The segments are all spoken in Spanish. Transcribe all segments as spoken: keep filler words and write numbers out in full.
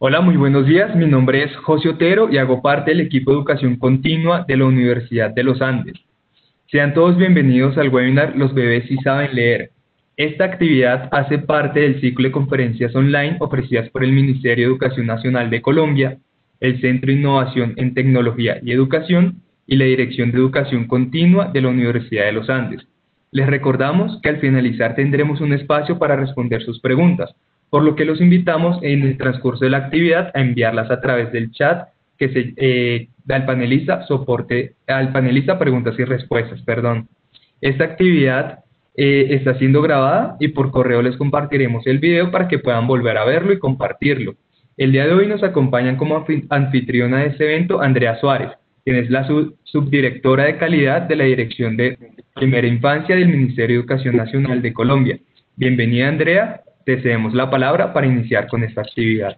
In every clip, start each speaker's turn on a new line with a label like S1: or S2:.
S1: Hola, muy buenos días. Mi nombre es José Otero y hago parte del equipo de educación continua de la Universidad de los Andes. Sean todos bienvenidos al webinar Los bebés sí saben leer. Esta actividad hace parte del ciclo de conferencias online ofrecidas por el Ministerio de Educación Nacional de Colombia, el Centro de Innovación en Tecnología y Educación y la Dirección de Educación Continua de la Universidad de los Andes. Les recordamos que al finalizar tendremos un espacio para responder sus preguntas, por lo que los invitamos en el transcurso de la actividad a enviarlas a través del chat que se eh, da al panelista soporte al panelista preguntas y respuestas, perdón. Esta actividad eh, está siendo grabada y por correo les compartiremos el video para que puedan volver a verlo y compartirlo. El día de hoy nos acompañan como anfitriona de este evento Andrea Suárez, quien es la sub subdirectora de calidad de la Dirección de Primera Infancia del Ministerio de Educación Nacional de Colombia. Bienvenida, Andrea. Te cedemos la palabra para iniciar con esta actividad.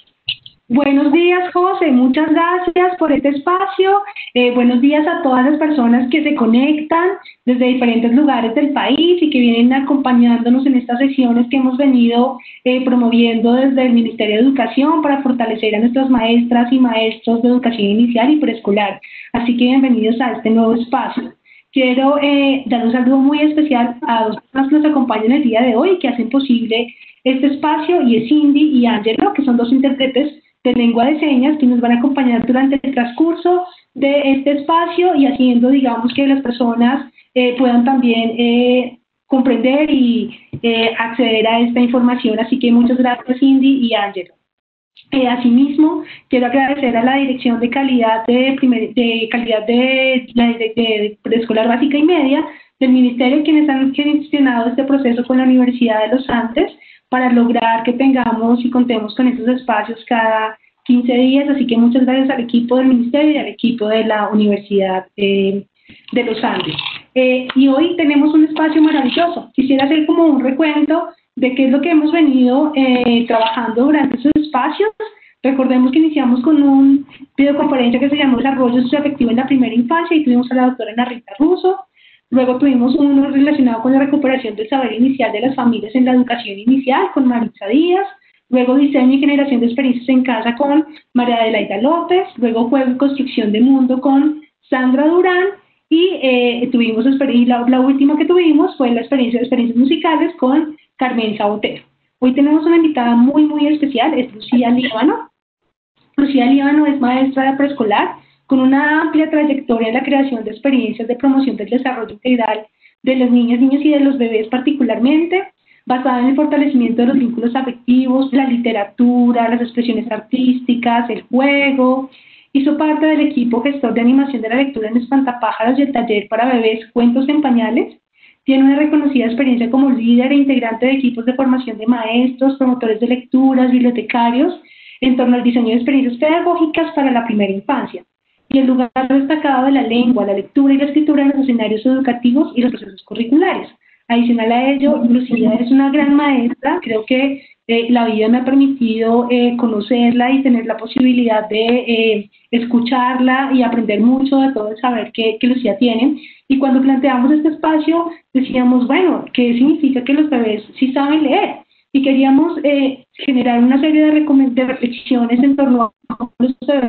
S2: Buenos días, José. Muchas gracias por este espacio. Eh, buenos días a todas las personas que se conectan desde diferentes lugares del país y que vienen acompañándonos en estas sesiones que hemos venido eh, promoviendo desde el Ministerio de Educación para fortalecer a nuestras maestras y maestros de educación inicial y preescolar. Así que bienvenidos a este nuevo espacio. Quiero eh, dar un saludo muy especial a dos personas que nos acompañan el día de hoy y que hacen posible este espacio, y es Cindy y Angelo, que son dos intérpretes de lengua de señas que nos van a acompañar durante el transcurso de este espacio y haciendo, digamos, que las personas eh, puedan también eh, comprender y eh, acceder a esta información. Así que muchas gracias, Cindy y Angelo. Eh, asimismo, quiero agradecer a la Dirección de Calidad de, primer, de Calidad de, de, de, de Preescolar Básica y Media del Ministerio, quienes han gestionado este proceso con la Universidad de los Andes para lograr que tengamos y contemos con estos espacios cada quince días. Así que muchas gracias al equipo del Ministerio y al equipo de la Universidad eh, de los Andes. Eh, y hoy tenemos un espacio maravilloso. Quisiera hacer como un recuento de qué es lo que hemos venido eh, trabajando durante esos espacios. Recordemos que iniciamos con una videoconferencia que se llamó Desarrollo Socioafectivo en la Primera Infancia y tuvimos a la doctora Ana Rita Russo. Luego tuvimos uno relacionado con la recuperación del saber inicial de las familias en la educación inicial con Maritza Díaz. Luego diseño y generación de experiencias en casa con María Adelaida López. Luego juego y construcción de mundo con Sandra Durán. Y eh, tuvimos y la, la última que tuvimos fue la experiencia de experiencias musicales con Carmen Sabotero. Hoy tenemos una invitada muy, muy especial, es Lucía Líbano. Lucía Líbano es maestra de preescolar con una amplia trayectoria en la creación de experiencias de promoción del desarrollo integral de las niñas, niños y de los bebés particularmente, basada en el fortalecimiento de los vínculos afectivos, la literatura, las expresiones artísticas, el juego. Hizo parte del equipo gestor de animación de la lectura en Espantapájaros y el taller para bebés Cuentos en Pañales. Tiene una reconocida experiencia como líder e integrante de equipos de formación de maestros, promotores de lecturas, bibliotecarios, en torno al diseño de experiencias pedagógicas para la primera infancia, y el lugar destacado de la lengua, la lectura y la escritura en los escenarios educativos y los procesos curriculares. Adicional a ello, Lucía es una gran maestra. Creo que eh, la vida me ha permitido eh, conocerla y tener la posibilidad de eh, escucharla y aprender mucho de todo el saber que, que Lucía tiene. Y cuando planteamos este espacio, decíamos, bueno, ¿qué significa que los bebés sí saben leer? Y queríamos eh, generar una serie de, de reflexiones en torno a los bebés,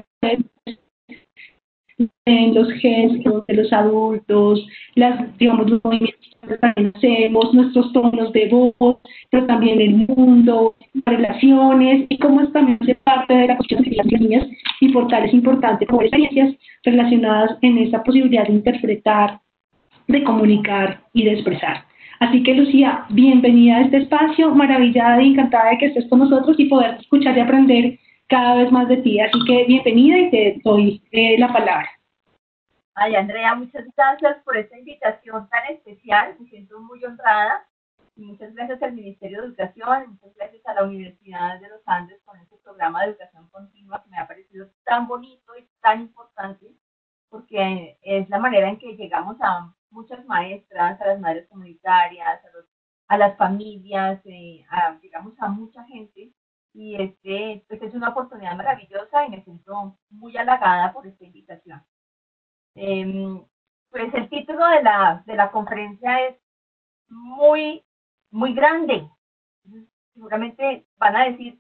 S2: en los gestos de los adultos, las, digamos, los movimientos que también hacemos, nuestros tonos de voz, pero también el mundo, relaciones, y cómo es también hace parte de la cuestión de las niñas y portales importantes como experiencias relacionadas en esa posibilidad de interpretar, de comunicar y de expresar. Así que, Lucía, bienvenida a este espacio, maravillada y encantada de que estés con nosotros y poder escuchar y aprender cada vez más de ti. Así que bienvenida y te doy eh, la palabra.
S3: Ay, Andrea, muchas gracias por esta invitación tan especial. Me siento muy honrada. Y muchas gracias al Ministerio de Educación, muchas gracias a la Universidad de los Andes con este programa de educación continua que me ha parecido tan bonito y tan importante, porque es la manera en que llegamos a muchas maestras, a las madres comunitarias, a, los, a las familias, eh, a, llegamos a mucha gente. Y este, pues es una oportunidad maravillosa y me siento muy halagada por esta invitación. Eh, pues el título de la, de la conferencia es muy, muy grande. Seguramente van a decir,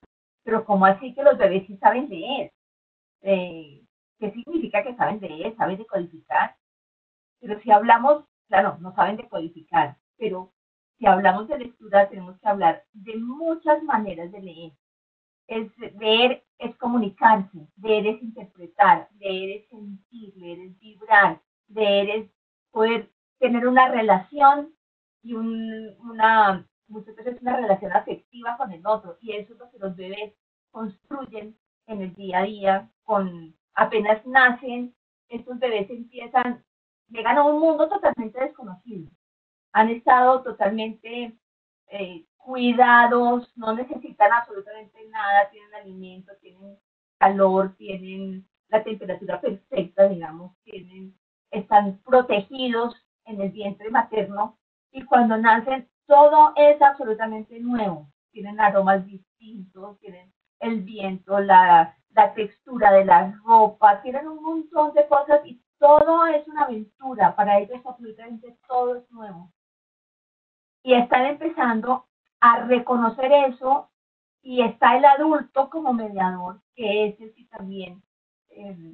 S3: pero ¿cómo así que los bebés sí saben leer? Eh, ¿Qué significa que saben leer, saben decodificar? Pero si hablamos, claro, no saben decodificar, pero si hablamos de lectura tenemos que hablar de muchas maneras de leer. Es, leer es comunicarse, leer es interpretar, leer es sentir, leer es vibrar, leer es poder tener una relación y un, una, muchas veces una relación afectiva con el otro, y eso es lo que los bebés construyen en el día a día. Con apenas nacen, estos bebés empiezan, llegan a un mundo totalmente desconocido, han estado totalmente eh, cuidados, no necesitan absolutamente nada, tienen alimento, tienen calor, tienen la temperatura perfecta, digamos, tienen, están protegidos en el vientre materno, y cuando nacen todo es absolutamente nuevo, tienen aromas distintos, tienen el viento, la, la textura de la ropa, tienen un montón de cosas y todo es una aventura, para ellos absolutamente todo es nuevo. Y están empezando a reconocer eso, y está el adulto como mediador, que es el que también eh,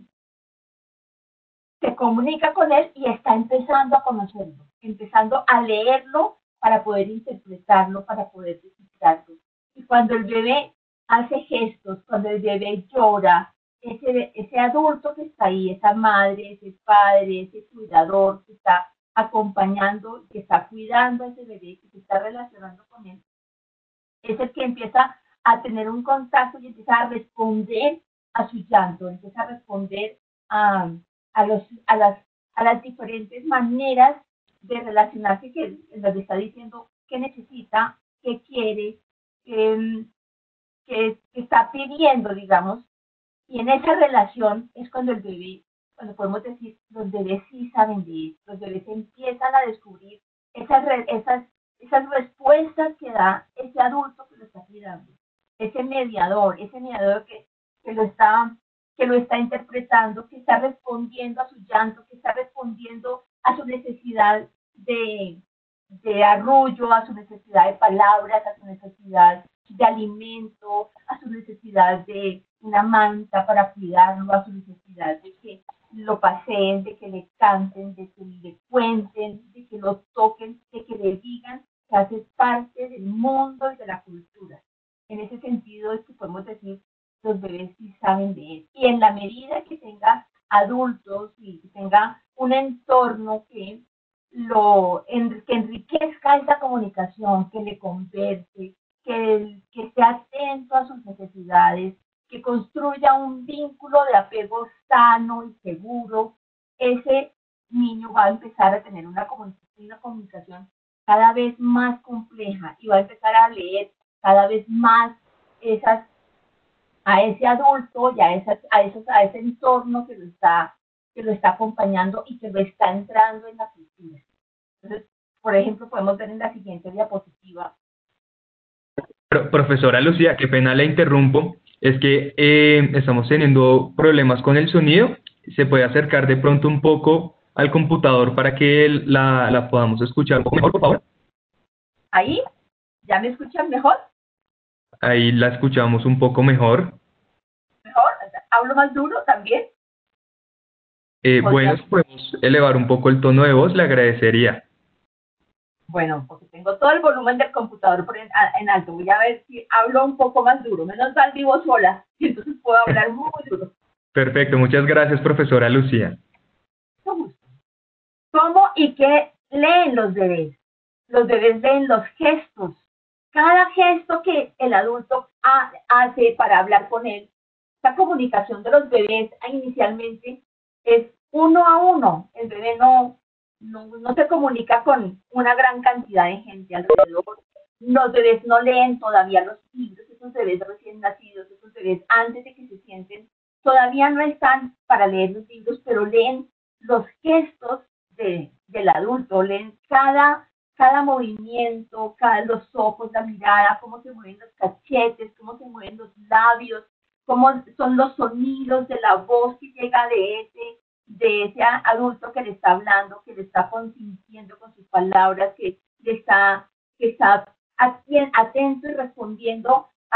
S3: se comunica con él y está empezando a conocerlo, empezando a leerlo para poder interpretarlo, para poder descifrarlo. Y cuando el bebé hace gestos, cuando el bebé llora, ese, ese adulto que está ahí, esa madre, ese padre, ese cuidador que está acompañando, que está cuidando a ese bebé, que se está relacionando con él, es el que empieza a tener un contacto y empieza a responder a su llanto, empieza a responder a, a, los, a, las, a las diferentes maneras de relacionarse, que nos está diciendo qué necesita, qué quiere, qué, qué, qué está pidiendo, digamos. Y en esa relación es cuando el bebé, cuando podemos decir, los bebés sí saben leer, los bebés empiezan a descubrir esas, esas, esas respuestas que da ese adulto que lo está cuidando, ese mediador, ese mediador que, que, lo está, que lo está interpretando, que está respondiendo a su llanto, que está respondiendo a su necesidad de, de arrullo, a su necesidad de palabras, a su necesidad de alimento, a su necesidad de una manta para cuidarlo, a su necesidad de que lo paseen, de que le canten, de que le cuenten, de que lo toquen, de que le digan que hace parte del mundo y de la cultura. En ese sentido es que podemos decir, los bebés sí saben leer. Y en la medida que tenga adultos y que tenga un entorno que lo que enriquezca esa comunicación, que le converse, que, que esté atento a sus necesidades, que construya un vínculo de apego sano y seguro, ese niño va a empezar a tener una comunicación, una comunicación cada vez más compleja, y va a empezar a leer cada vez más esas, a ese adulto y a, esas, a, esos, a ese entorno que lo, está, que lo está acompañando y que lo está entrando en la cultura. Entonces, por ejemplo, podemos ver en la siguiente diapositiva.
S1: Pro- profesora Lucía, qué pena la interrumpo, es que eh, estamos teniendo problemas con el sonido. ¿Se puede acercar de pronto un poco al computador para que la, la podamos escuchar un poco mejor, por favor?
S3: ¿Ahí? ¿Ya me escuchan mejor?
S1: Ahí la escuchamos un poco mejor.
S3: ¿Mejor? ¿Hablo más duro también?
S1: Eh, bueno, si podemos elevar un poco el tono de voz, le agradecería.
S3: Bueno, porque tengo todo el volumen del computador por en, en alto. Voy a ver si hablo un poco más duro. Menos mal vivo sola, y entonces puedo hablar muy duro.
S1: Perfecto, muchas gracias, profesora Lucía.
S3: ¿Cómo y qué leen los bebés? Los bebés leen los gestos. Cada gesto que el adulto ha, hace para hablar con él, esta comunicación de los bebés inicialmente es uno a uno. El bebé no, no, no se comunica con una gran cantidad de gente alrededor. Los bebés no leen todavía los libros, esos bebés recién nacidos, esos bebés antes de que se sienten, todavía no están para leer los libros, pero leen los gestos de, del adulto, leen cada, cada movimiento, cada, los ojos, la mirada, cómo se mueven los cachetes, cómo se mueven los labios, cómo son los sonidos de la voz que llega de ese, de ese adulto que le está hablando, que le está consintiendo con sus palabras, que le está, que está atento y respondiendo a,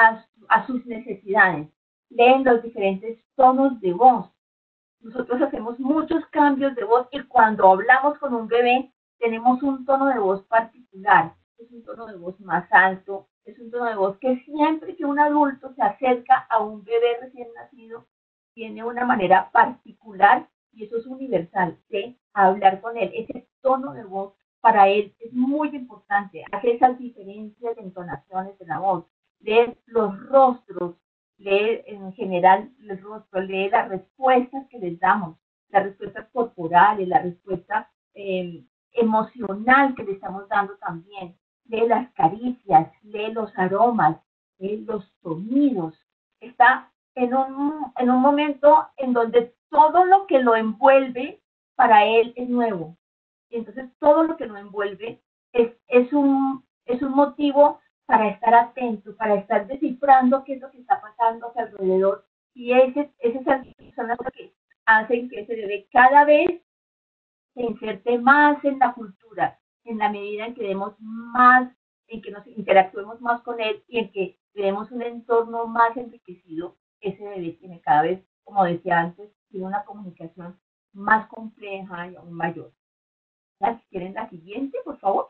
S3: a sus necesidades, leen los diferentes tonos de voz. Nosotros hacemos muchos cambios de voz y cuando hablamos con un bebé tenemos un tono de voz particular, es un tono de voz más alto, es un tono de voz que siempre que un adulto se acerca a un bebé recién nacido, tiene una manera particular y eso es universal, de hablar con él. Ese tono de voz para él es muy importante, hace esas diferencias de entonaciones de la voz, lee los rostros, lee en general el rostro, lee las respuestas que les damos, las respuestas corporales, la respuesta eh, emocional que le estamos dando también, lee las caricias, lee los aromas, lee los sonidos, está en un, en un momento en donde todo lo que lo envuelve para él es nuevo. Y entonces todo lo que lo envuelve es, es, un, es un motivo para estar atento, para estar descifrando qué es lo que está pasando a su alrededor. Y ese, esas son las cosas que hacen que ese bebé cada vez se inserte más en la cultura, en la medida en que demos más, en que nos interactuemos más con él y en que le demos un entorno más enriquecido. Ese bebé tiene cada vez, como decía antes, tiene una comunicación más compleja y aún mayor. ¿Ya? Si quieren la siguiente, por favor.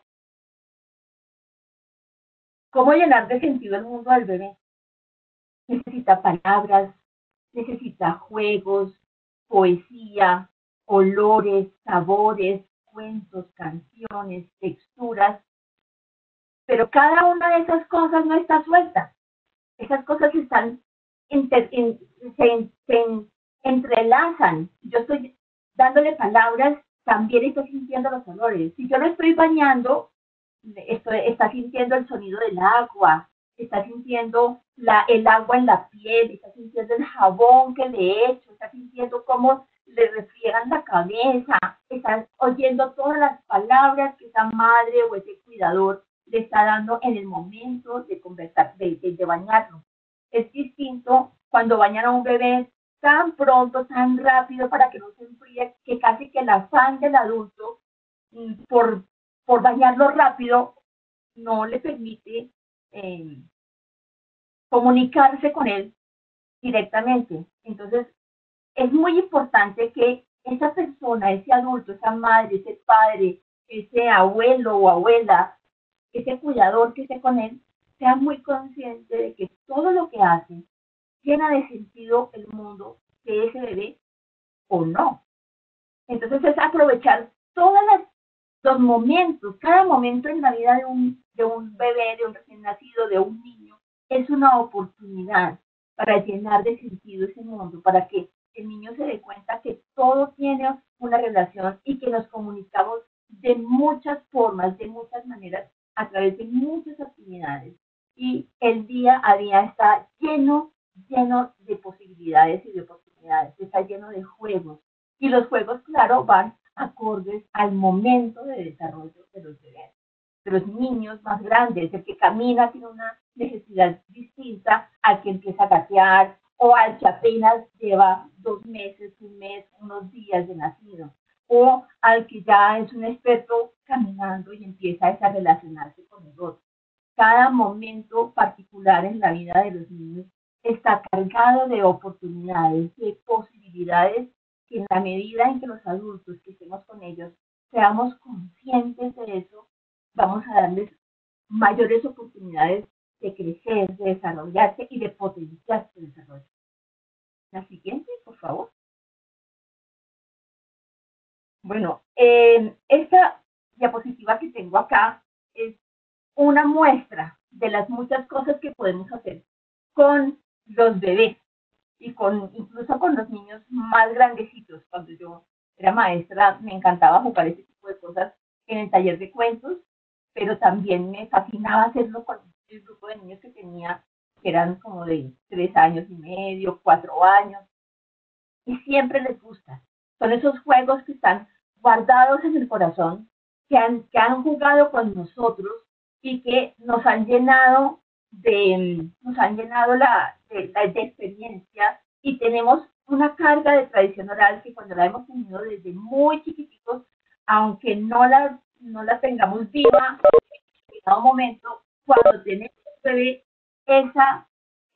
S3: ¿Cómo llenar de sentido el mundo del bebé? Necesita palabras, necesita juegos, poesía, olores, sabores, cuentos, canciones, texturas. Pero cada una de esas cosas no está suelta. Esas cosas están inter, in, se, se entrelazan. Yo estoy dándole palabras, también estoy sintiendo los olores. Si yo lo estoy bañando, estoy, está sintiendo el sonido del agua, está sintiendo la, el agua en la piel, está sintiendo el jabón que le he hecho, está sintiendo cómo le refriegan la cabeza, está oyendo todas las palabras que esa madre o ese cuidador le está dando en el momento de conversar, de, de, de bañarlo. Es distinto cuando bañan a un bebé tan pronto, tan rápido para que no se enfríe, que casi que el afán del adulto por, por bañarlo rápido no le permite eh, comunicarse con él directamente. Entonces, es muy importante que esa persona, ese adulto, esa madre, ese padre, ese abuelo o abuela, ese cuidador que esté con él, sea muy consciente de que todo lo que hace llena de sentido el mundo de ese bebé o no. Entonces es aprovechar todos los momentos, cada momento en la vida de un, de un bebé, de un recién nacido, de un niño, es una oportunidad para llenar de sentido ese mundo, para que el niño se dé cuenta que todo tiene una relación y que nos comunicamos de muchas formas, de muchas maneras, a través de muchas actividades. Y el día a día está lleno, lleno de posibilidades y de oportunidades, está lleno de juegos. Y los juegos, claro, van acordes al momento de desarrollo de los bebés, de los niños más grandes. El que camina tiene una necesidad distinta al que empieza a gatear o al que apenas lleva dos meses, un mes, unos días de nacido, o al que ya es un experto caminando y empieza a relacionarse con el otro. Cada momento particular en la vida de los niños está cargado de oportunidades, de posibilidades, que en la medida en que los adultos que estemos con ellos seamos conscientes de eso, vamos a darles mayores oportunidades de crecer, de desarrollarse y de potenciar su desarrollo. La siguiente, por favor. Bueno, eh, esta diapositiva que tengo acá es una muestra de las muchas cosas que podemos hacer con los bebés y con incluso con los niños más grandecitos. Cuando yo era maestra me encantaba jugar ese tipo de cosas en el taller de cuentos, pero también me fascinaba hacerlo con el grupo de niños que tenía, que eran como de tres años y medio, cuatro años, y siempre les gusta. Son esos juegos que están guardados en el corazón, que han, que han jugado con nosotros y que nos han llenado de, nos han llenado la, de, la, de experiencia, y tenemos una carga de tradición oral que cuando la hemos tenido desde muy chiquititos, aunque no la, no la tengamos viva en un momento, cuando tenemos bebé, esa,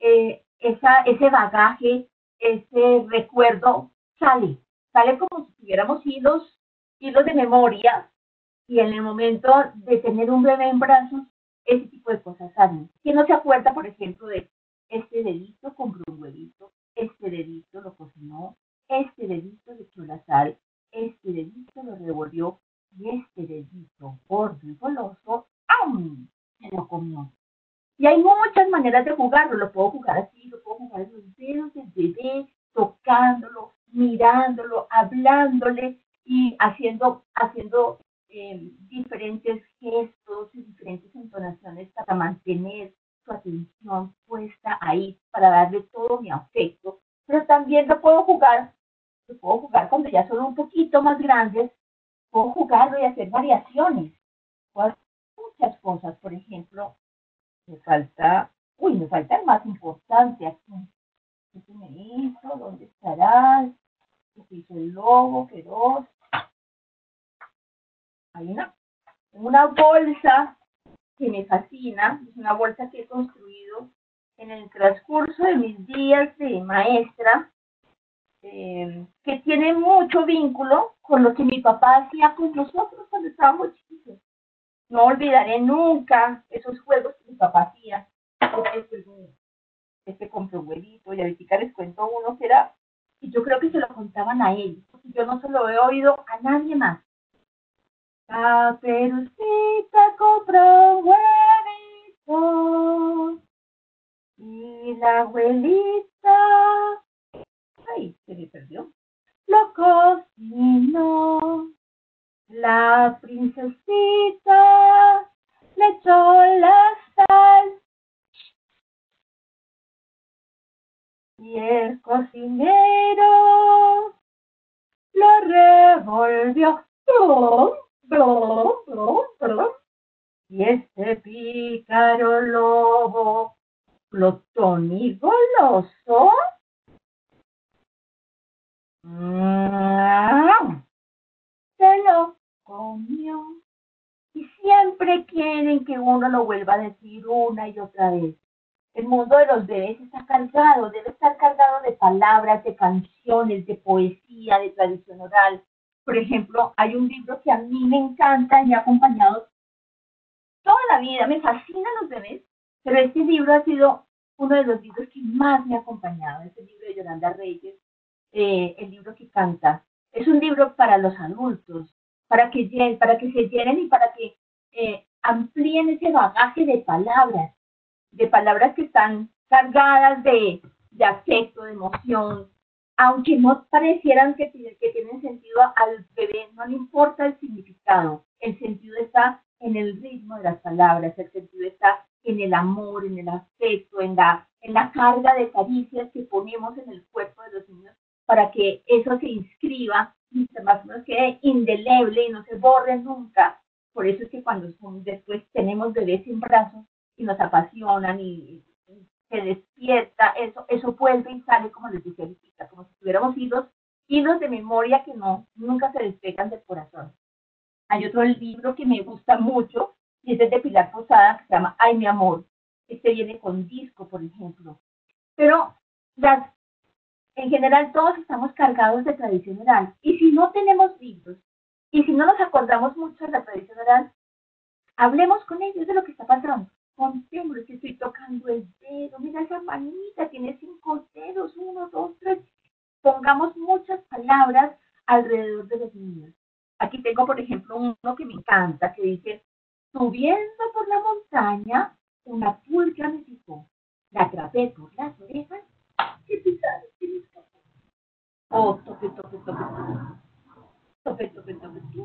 S3: eh, esa, ese bagaje, ese recuerdo sale, sale como si tuviéramos hilos, hilos de memoria, y en el momento de tener un bebé en brazos, ese tipo de cosas salen. ¿Quién no se acuerda, por ejemplo, de este dedito compró un huevito, este dedito lo cocinó, este dedito le echó la sal, este dedito lo revolvió, y este dedito gordo y goloso, ¡am!, se lo comió? Y hay muchas maneras de jugarlo. Lo puedo jugar así, lo puedo jugar en los dedos del bebé, tocándolo, mirándolo, hablándole y haciendo, haciendo eh, diferentes gestos y diferentes entonaciones para mantener su atención puesta ahí, para darle todo mi afecto. Pero también lo puedo jugar, lo puedo jugar cuando ya son un poquito más grandes, puedo jugarlo y hacer variaciones. Puedo hacer muchas cosas, por ejemplo, me falta, uy, me falta el más importante aquí. ¿Qué se me hizo? ¿Dónde estará? ¿Qué se hizo el lobo feroz? Hay una, una bolsa que me fascina, es una bolsa que he construido en el transcurso de mis días de maestra, eh, que tiene mucho vínculo con lo que mi papá hacía con nosotros cuando estábamos chiquitos. No olvidaré nunca esos juegos que mi papá hacía. Este, este compró un huevito y ahorita les cuento uno que era, y yo creo que se lo contaban a él, porque yo no se lo he oído a nadie más. Caperucita compró un huevito y la abuelita, ay, se me perdió, lo cocinó. La princesita le echó la sal y el cocinero lo revolvió. Y este pícaro lobo, glotón y goloso, ¡mm!, se lo comió. Y siempre quieren que uno lo vuelva a decir una y otra vez. El mundo de los bebés está cargado, debe estar cargado de palabras, de canciones, de poesía, de tradición oral. Por ejemplo, hay un libro que a mí me encanta y me ha acompañado toda la vida, me fascinan los bebés, pero este libro ha sido uno de los libros que más me ha acompañado, es el libro de Yolanda Reyes, eh, el libro que canta. Es un libro para los adultos, para que, para que se llenen y para que eh, amplíen ese bagaje de palabras, de palabras que están cargadas de, de afecto, de emoción, aunque no parecieran que, que tienen sentido, al bebé no le importa el significado, el sentido está en el ritmo de las palabras, el sentido está en el amor, en el afecto, en la, en la carga de caricias que ponemos en el cuerpo de los niños para que eso se inscriba y más o menos quede indeleble y no se borre nunca. Por eso es que cuando son, después tenemos bebés en brazos y nos apasionan y, y se despierta, eso, eso vuelve y sale, como les decía ahorita, como si tuviéramos hilos, hilos de memoria que no, nunca se despegan del corazón. Hay otro libro que me gusta mucho, y es el de Pilar Posada, que se llama Ay, mi amor. Este viene con disco, por ejemplo. Pero las, en general todos estamos cargados de tradición oral. Y si no tenemos libros, y si no nos acordamos mucho de la tradición oral, hablemos con ellos de lo que está pasando. Contémosles que estoy tocando el dedo, mira esa manita, tiene cinco dedos, uno, dos, tres. Pongamos muchas palabras alrededor de los niños. Aquí tengo, por ejemplo, uno que me encanta, que dice, subiendo por la montaña, una pulga me picó. La atrapé por las orejas, y pisaron sin escapar. Oh, tope, tope, tope, tope. Tope, tope, tope, tope.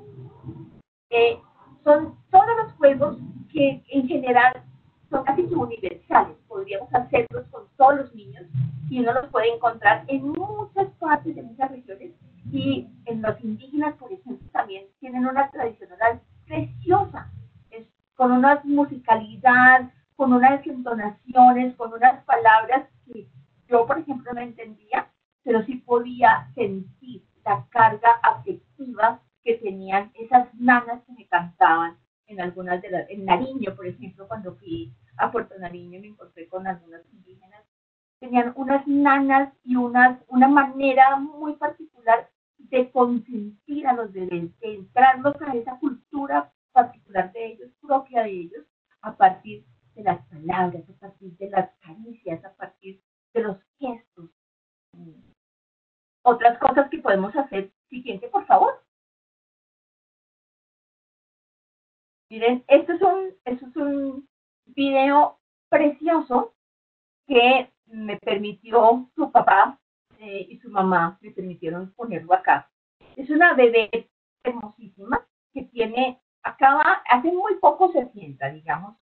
S3: Eh, son todos los juegos que en general son casi que universales. Podríamos hacerlos con todos los niños y uno los puede encontrar en muchas partes de muchas regiones. Y en los indígenas, por ejemplo, también tienen una tradición oral preciosa, es, con una musicalidad, con unas entonaciones, con unas palabras que yo, por ejemplo, no entendía, pero sí podía sentir la carga afectiva que tenían esas nanas que me cantaban en algunas de las, en Nariño, por ejemplo, cuando fui a Puerto Nariño me encontré con algunas indígenas tenían unas nanas y unas, una manera muy particular de consentir a los bebés, de entrarlos a esa cultura particular de ellos, propia de ellos, a partir de las palabras, a partir de las caricias, a partir de los gestos. Otras cosas que podemos hacer. Siguiente, por favor. Miren, esto es un, esto es un video precioso que me permitió su papá eh, y su mamá, me permitieron ponerlo acá. Es una bebé hermosísima que tiene, acaba, hace muy poco se sienta, digamos,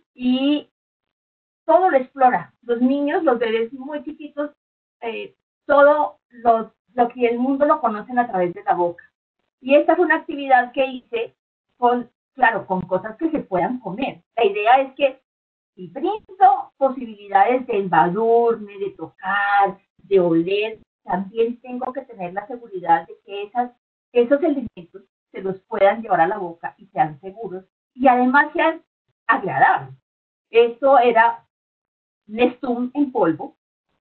S3: y todo lo explora. Los niños, los bebés muy chiquitos, eh, todo lo, lo que el mundo lo conocen a través de la boca. Y esta fue una actividad que hice con, claro, con cosas que se puedan comer. La idea es que si brindo posibilidades de embadurme, de tocar, de oler, también tengo que tener la seguridad de que esas, esos elementos se los puedan llevar a la boca y sean seguros y además sean agradables. Esto era Nestum en polvo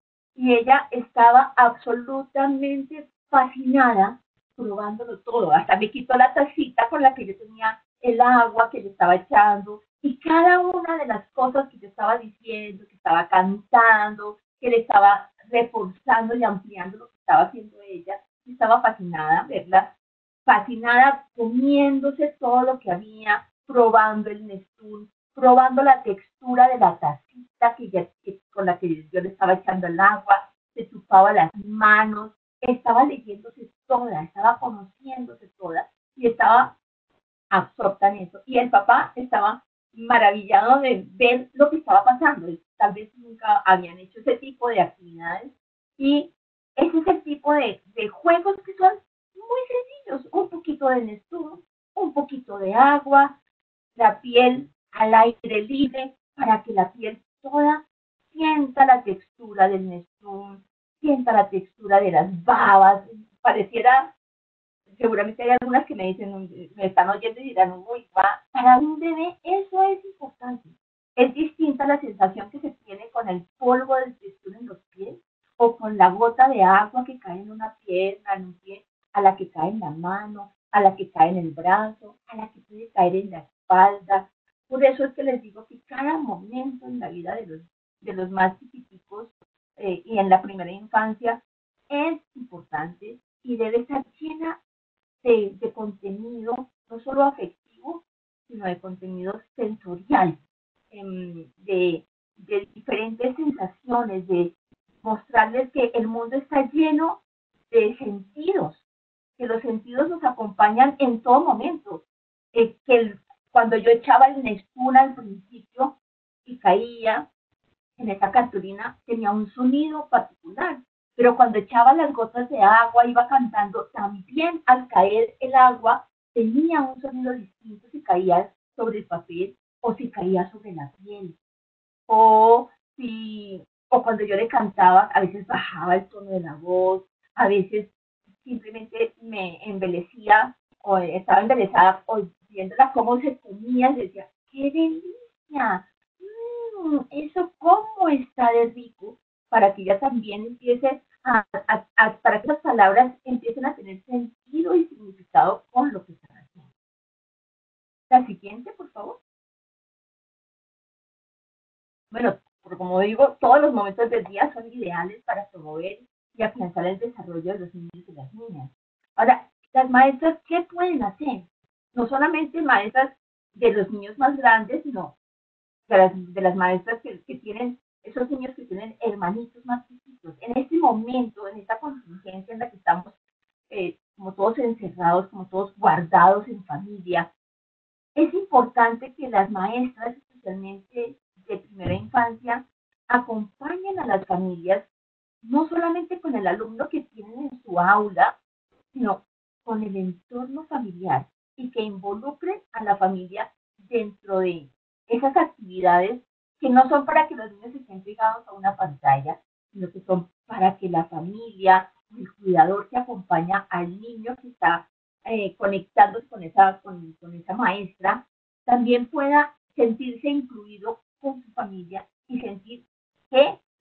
S3: y ella estaba absolutamente fascinada probándolo todo. Hasta me quitó la tacita con la que yo tenía el agua que le estaba echando y cada una de las cosas que yo estaba diciendo, que estaba cantando, que le estaba reforzando y ampliando lo que estaba haciendo ella, estaba fascinada verla, fascinada comiéndose todo lo que había, probando el Nestum, probando la textura de la tacita que ya, que, con la que yo le estaba echando el agua, se chupaba las manos, estaba leyéndose toda, estaba conociéndose toda y estaba absorta en eso. Y el papá estaba maravillado de ver lo que estaba pasando. Tal vez nunca habían hecho ese tipo de actividades y ese es el tipo de, de juegos que son muy sencillos. Un poquito de Nestum, un poquito de agua, la piel al aire libre para que la piel toda sienta la textura del Nestum, sienta la textura de las babas, pareciera, seguramente hay algunas que me dicen, me están oyendo y dirán, uy, va, para un bebé eso es importante. Es distinta la sensación que se tiene con el polvo del Nestum en los pies o con la gota de agua que cae en una pierna, en un pie, a la que cae en la mano, a la que cae en el brazo, a la que puede caer en la espalda. Por eso es que les digo que cada momento en la vida de los, de los más chiquiticos eh, y en la primera infancia es importante y debe estar llena de, de contenido, no solo afectivo, sino de contenido sensorial, eh, de, de diferentes sensaciones, de mostrarles que el mundo está lleno de sentidos, que los sentidos nos acompañan en todo momento, eh, que el, cuando yo echaba el Nestum al principio y caía en esa cartulina tenía un sonido particular, pero cuando echaba las gotas de agua iba cantando, también al caer el agua tenía un sonido distinto si caía sobre el papel o si caía sobre la piel, o si, o cuando yo le cantaba, a veces bajaba el tono de la voz, a veces simplemente me embelecía o estaba embelesada o viéndola cómo se comía, y decía, ¡qué delicia! Mm, eso cómo está de rico, para que ella también empiece a, a, a, para que las palabras empiecen a tener sentido y significado con lo que están haciendo. La siguiente, por favor. Bueno, como digo, todos los momentos del día son ideales para promover y afianzar el desarrollo de los niños y las niñas. Ahora, las maestras, ¿qué pueden hacer? No solamente maestras de los niños más grandes, sino de las, de las maestras que, que tienen, esos niños que tienen hermanitos más chiquitos. En este momento, en esta contingencia en la que estamos, eh, como todos encerrados, como todos guardados en familia, es importante que las maestras, especialmente de primera infancia, acompañen a las familias, no solamente con el alumno que tienen en su aula, sino con el entorno familiar y que involucren a la familia dentro de esas actividades que no son para que los niños estén pegados a una pantalla, sino que son para que la familia, el cuidador que acompaña al niño que está eh, conectándose con esa, con, con esa maestra, también pueda sentirse incluido con su familia y sentir que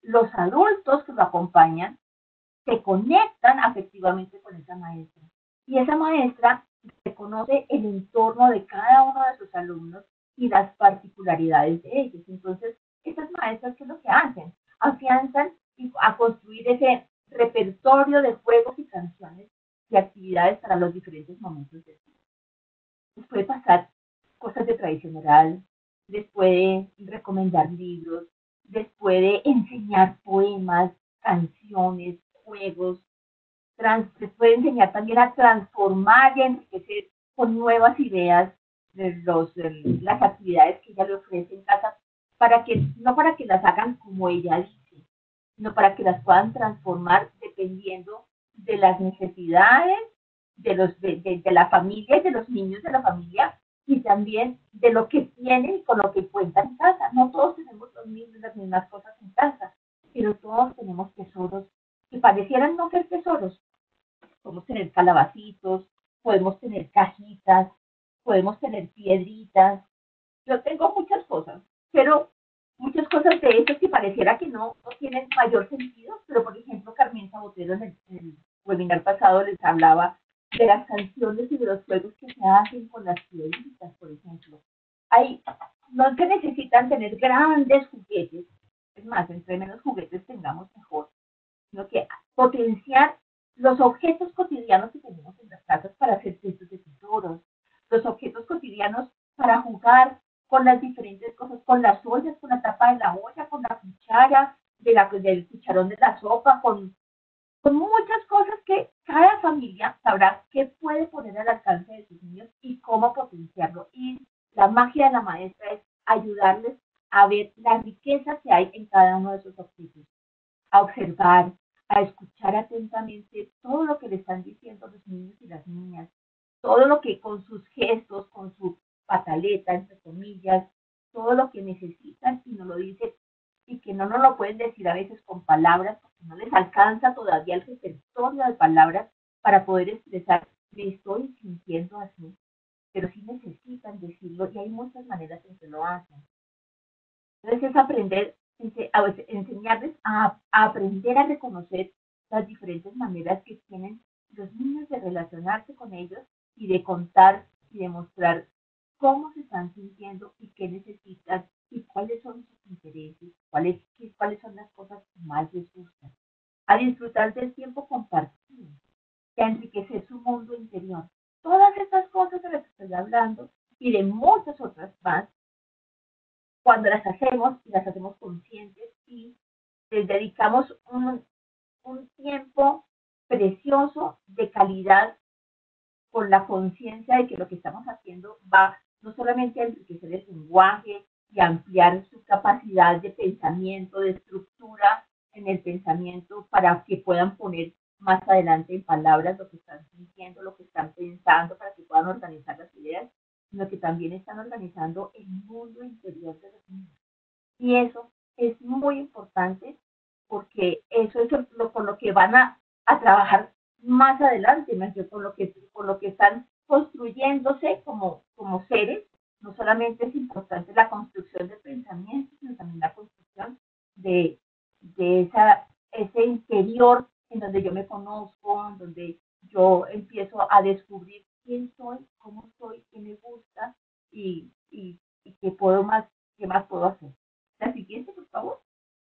S3: los adultos que lo acompañan se conectan afectivamente con esa maestra. Y esa maestra reconoce el entorno de cada uno de sus alumnos y las particularidades de ellos. Entonces, estas maestras, ¿qué es lo que hacen? Afianzan a construir ese repertorio de juegos y canciones y actividades para los diferentes momentos del día. Les puede pasar cosas de tradición oral, les puede recomendar libros, les puede enseñar poemas, canciones, juegos, trans, les puede enseñar también a transformar y a enriquecer con nuevas ideas de los, de las actividades que ella le ofrece en casa, para que, no para que las hagan como ella dice, sino para que las puedan transformar dependiendo de las necesidades de, los, de, de, de la familia y de los niños de la familia, y también de lo que tienen y con lo que cuentan en casa. No todos tenemos los mismos, las mismas cosas en casa, pero todos tenemos tesoros que parecieran no ser tesoros. Podemos tener calabacitos, podemos tener cajitas, podemos tener piedritas. Yo tengo muchas cosas, pero muchas cosas de esas que pareciera que no, no tienen mayor sentido, pero por ejemplo Carmen Sabotero en el, en el webinar pasado les hablaba de las canciones y de los juegos que se hacen con las piedritas, por ejemplo. Hay, no se necesitan tener grandes juguetes, es más, entre menos juguetes tengamos mejor, sino que potenciar los objetos cotidianos que tenemos en las casas para hacer cestos de tesoros, los objetos cotidianos para jugar con las diferentes cosas, con las ollas, con la tapa de la olla, con la cuchara, de la, del cucharón de la sopa, con, con muchas cosas que cada familia sabrá qué puede poner al alcance de sus niños y cómo potenciarlo. Y la magia de la maestra es ayudarles a ver la riqueza que hay en cada uno de esos objetos, a observar, a escuchar atentamente todo lo que le están diciendo los niños y las niñas, todo lo que con sus gestos, con su pataleta, entre comillas, todo lo que necesitan y nos lo dicen, y que no nos lo pueden decir a veces con palabras, porque no les alcanza todavía el repertorio de palabras para poder expresar, me estoy sintiendo así, pero sí necesitan decirlo y hay muchas maneras en que lo hacen. Entonces es aprender, a enseñarles a, a aprender a reconocer las diferentes maneras que tienen los niños de relacionarse con ellos y de contar y de mostrar cómo se están sintiendo y qué necesitan y cuáles son sus intereses, cuáles, qué, cuáles son las cosas que más les gustan. A disfrutar del tiempo compartido, y a enriquecer su mundo interior. Todas estas cosas de las que estoy hablando y de muchas otras más, cuando las hacemos y las hacemos conscientes y les dedicamos un, un tiempo precioso de calidad con la conciencia de que lo que estamos haciendo va no solamente a enriquecer el lenguaje y ampliar su capacidad de pensamiento, de estructura en el pensamiento para que puedan poner más adelante en palabras lo que están sintiendo, lo que están pensando, para que puedan organizar las ideas, sino que también están organizando el mundo interior de los niños. Y eso es muy importante porque eso es lo, con lo que van a, a trabajar más adelante, más que con lo que, con lo que están construyéndose como, como seres. No solamente es importante la construcción del pensamiento, sino también la construcción de, de esa, ese interior en donde yo me conozco, en donde yo empiezo a descubrir quién soy, cómo soy, qué me gusta y, y, y qué puedo más, qué más puedo hacer. La siguiente, por favor.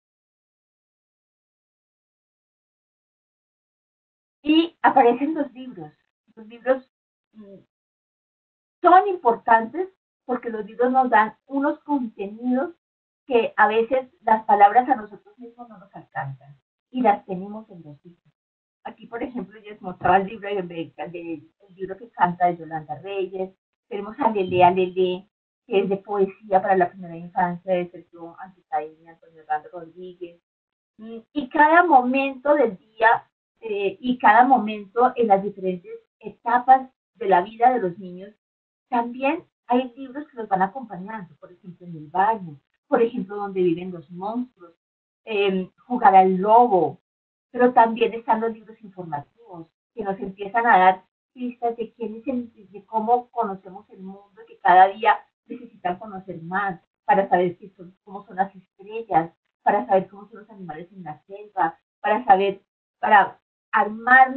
S3: Y aparecen los libros. Los libros mmm, son importantes porque los libros nos dan unos contenidos que a veces las palabras a nosotros mismos no nos alcanzan y las tenemos en los libros. Aquí, por ejemplo, yo les mostraba el libro, de, de, de, el libro que canta de Yolanda Reyes. Tenemos a Lele a Lele, que es de poesía para la primera infancia de Sergio Antitaín y Antonio Orlando Rodríguez. Y cada momento del día eh, y cada momento en las diferentes etapas de la vida de los niños, también hay libros que los van acompañando, por ejemplo, en el baño, por ejemplo, donde viven los monstruos, eh, jugar al lobo, pero también están los libros informativos que nos empiezan a dar pistas de quién es el, de cómo conocemos el mundo, que cada día necesitan conocer más para saber qué son, cómo son las estrellas, para saber cómo son los animales en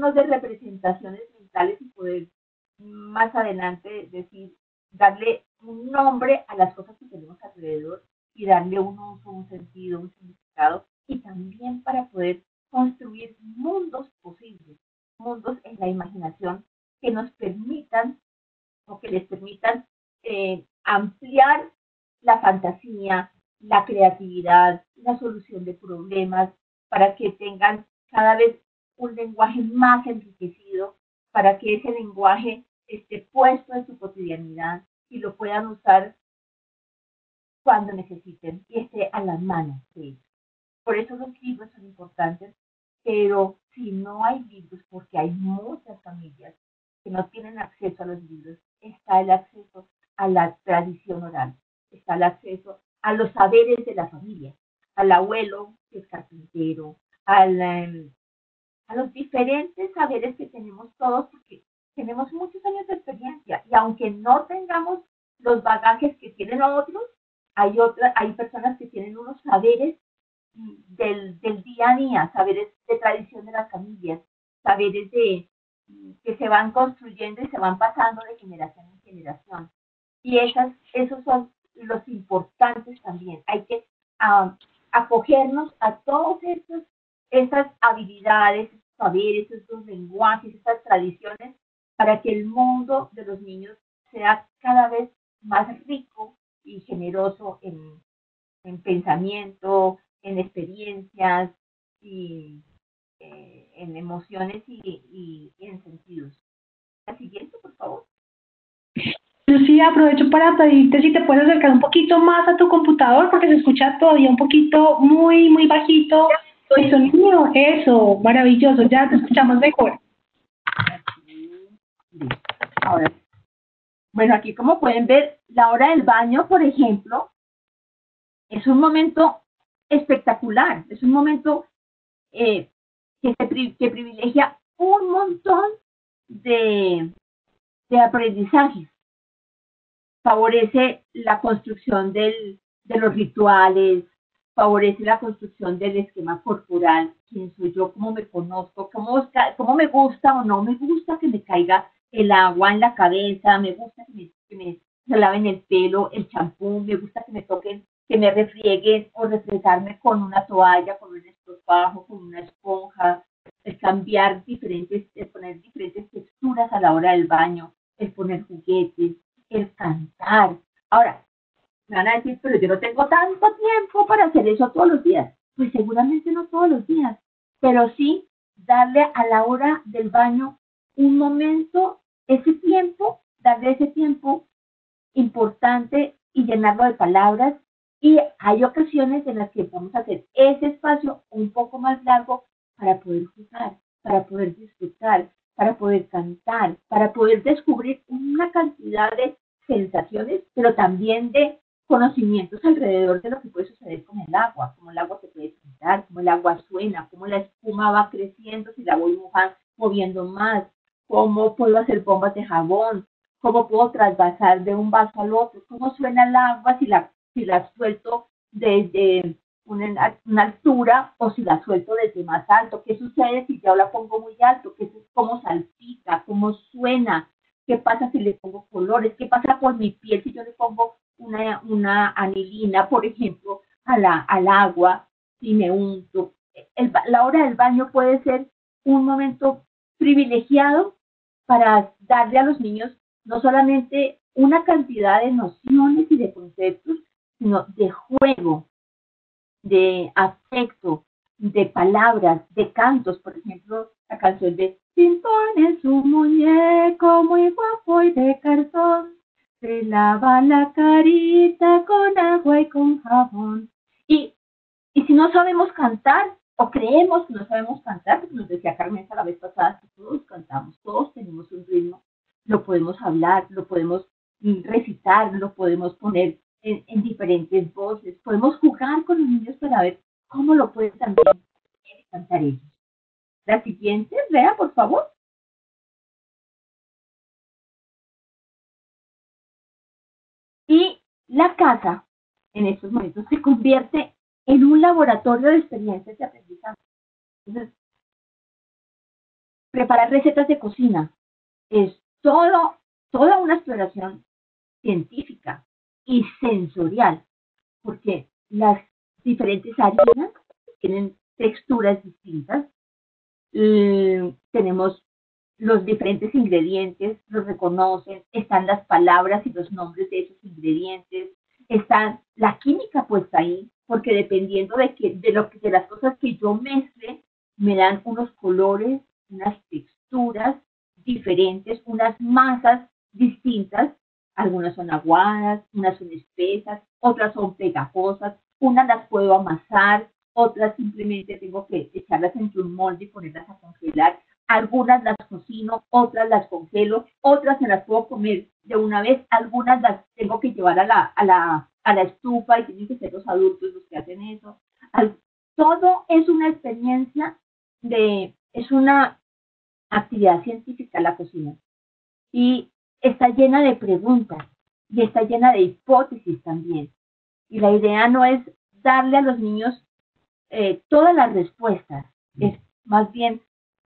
S3: términos de representaciones mentales y poder más adelante decir, darle un nombre a las cosas que tenemos alrededor y darle un uso, un sentido, un significado, y también para poder construir mundos posibles, mundos en la imaginación que nos permitan o que les permitan eh, ampliar la fantasía, la creatividad, la solución de problemas, para que tengan cada vez un lenguaje más enriquecido, para que ese lenguaje esté puesto en su cotidianidad y lo puedan usar cuando necesiten y esté a las manos de ellos. Por eso los libros son importantes, pero si no hay libros, porque hay muchas familias que no tienen acceso a los libros, está el acceso a la tradición oral, está el acceso a los saberes de la familia, al abuelo que es carpintero, al, um, a los diferentes saberes que tenemos todos, porque tenemos muchos años de experiencia y aunque no tengamos los bagajes que tienen otros, hay, otras, hay personas que tienen unos saberes del, del día a día, saberes de tradición de las familias, saberes de, que se van construyendo y se van pasando de generación en generación. Y esas, esos son los importantes también. Hay que um, acogernos a todas esas, esas habilidades, esos saberes, esos lenguajes, esas tradiciones, para que el mundo de los niños sea cada vez más rico y generoso en, en pensamiento, en experiencias y eh, en emociones y, y, y en sentidos. La siguiente, por favor.
S2: Lucía, aprovecho para pedirte si te puedes acercar un poquito más a tu computador porque se escucha todavía un poquito muy, muy bajito el sonido. Eso, maravilloso, ya te escuchamos mejor.
S3: Ahora, bueno, aquí como pueden ver, la hora del baño, por ejemplo, es un momento espectacular, es un momento eh, que, se pri que privilegia un montón de, de aprendizajes. Favorece la construcción del, de los rituales, favorece la construcción del esquema corporal, quién soy yo, cómo me conozco, cómo, cómo me gusta o no me gusta que me caiga el agua en la cabeza, me gusta que me, que me se laven el pelo, el champú, me gusta que me toquen, que me refrieguen o refrescarme con una toalla, con un estropajo, con una esponja, el cambiar diferentes, el poner diferentes texturas a la hora del baño, el poner juguetes, el cantar. Ahora, me van a decir, pero yo no tengo tanto tiempo para hacer eso todos los días. Pues seguramente no todos los días, pero sí darle a la hora del baño un momento, ese tiempo, darle ese tiempo importante y llenarlo de palabras. Y hay ocasiones en las que vamos a hacer ese espacio un poco más largo para poder jugar, para poder disfrutar, para poder cantar, para poder descubrir una cantidad de sensaciones, pero también de conocimientos alrededor de lo que puede suceder con el agua, cómo el agua se puede pintar, cómo el agua suena, cómo la espuma va creciendo si la voy mojando, moviendo más, cómo puedo hacer bombas de jabón, cómo puedo trasvasar de un vaso al otro, cómo suena el agua si la, si la suelto desde una, una altura o si la suelto desde más alto, qué sucede si yo la pongo muy alto, qué es cómo salpica, cómo suena, qué pasa si le pongo colores, qué pasa con mi piel si yo le pongo una, una anilina, por ejemplo, a la, al agua, si me unto. El, la hora del baño puede ser un momento privilegiado para darle a los niños no solamente una cantidad de nociones y de conceptos, sino de juego, de afecto, de palabras, de cantos. Por ejemplo, la canción de Pimpón es un muñeco muy guapo y de cartón, se lava la carita con agua y con jabón. Y, y si no sabemos cantar, o creemos que no sabemos cantar, porque nos decía Carmen la vez pasada que todos cantamos, todos tenemos un ritmo, lo podemos hablar, lo podemos recitar, lo podemos poner en, en diferentes voces, podemos jugar con los niños para ver cómo lo pueden también cantar ellos. La siguiente, vea, por favor. Y la casa, en estos momentos, se convierte en un laboratorio de experiencias de aprendizaje. Entonces, preparar recetas de cocina es todo, toda una exploración científica y sensorial, porque las diferentes harinas tienen texturas distintas, eh, tenemos los diferentes ingredientes, los reconocen, están las palabras y los nombres de esos ingredientes, está la química puesta ahí, porque dependiendo de, que, de, lo que, de las cosas que yo mezcle, me dan unos colores, unas texturas diferentes, unas masas distintas, algunas son aguadas, unas son espesas, otras son pegajosas, unas las puedo amasar, otras simplemente tengo que echarlas entre un molde y ponerlas a congelar, algunas las cocino, otras las congelo, otras se las puedo comer de una vez, algunas las tengo que llevar a la, a la, a la estufa y tienen que ser los adultos los que hacen eso. Al, todo es una experiencia de, es una actividad científica la cocina y está llena de preguntas y está llena de hipótesis también. Y la idea no es darle a los niños eh, todas las respuestas, es más bien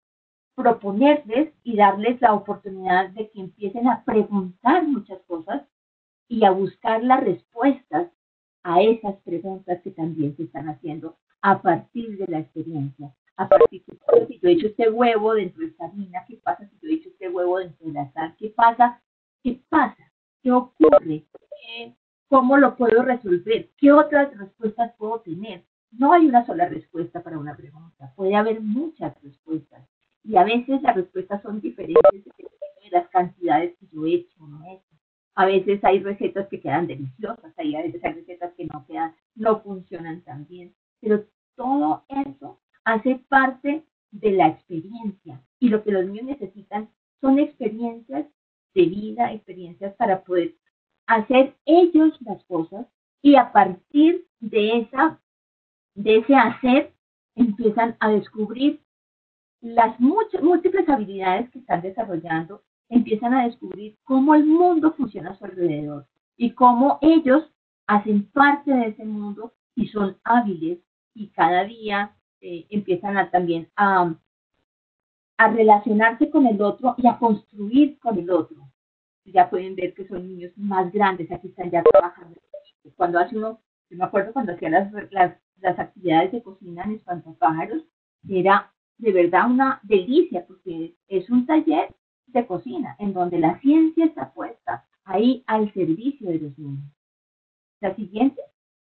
S3: proponerles y darles la oportunidad de que empiecen a preguntar muchas cosas y a buscar las respuestas a esas preguntas que también se están haciendo a partir de la experiencia. A partir de si yo he hecho este huevo dentro de esta harina, ¿qué pasa si yo he hecho este huevo dentro de la sal? ¿Qué pasa? ¿Qué pasa? ¿Qué ocurre? ¿Qué, ¿Cómo lo puedo resolver? ¿Qué otras respuestas puedo tener? No hay una sola respuesta para una pregunta, puede haber muchas respuestas. Y a veces las respuestas son diferentes dependiendo de las cantidades que yo he hecho o no he hecho. A veces hay recetas que quedan deliciosas, hay a veces hay recetas que no quedan, no funcionan tan bien. Pero todo eso hace parte de la experiencia. Y lo que los niños necesitan son experiencias de vida, experiencias para poder hacer ellos las cosas y a partir de esa, de ese hacer empiezan a descubrir las muchas, múltiples habilidades que están desarrollando, empiezan a descubrir cómo el mundo funciona a su alrededor y cómo ellos hacen parte de ese mundo y son hábiles y cada día eh, empiezan a, también a, a relacionarse con el otro y a construir con el otro. Ya pueden ver que son niños más grandes, aquí están ya trabajando. Cuando hace uno, yo me acuerdo cuando hacía las, las, las actividades de cocina en Espantapájaros, era de verdad una delicia, porque es un taller de cocina en donde la ciencia está puesta ahí al servicio de los niños. La siguiente.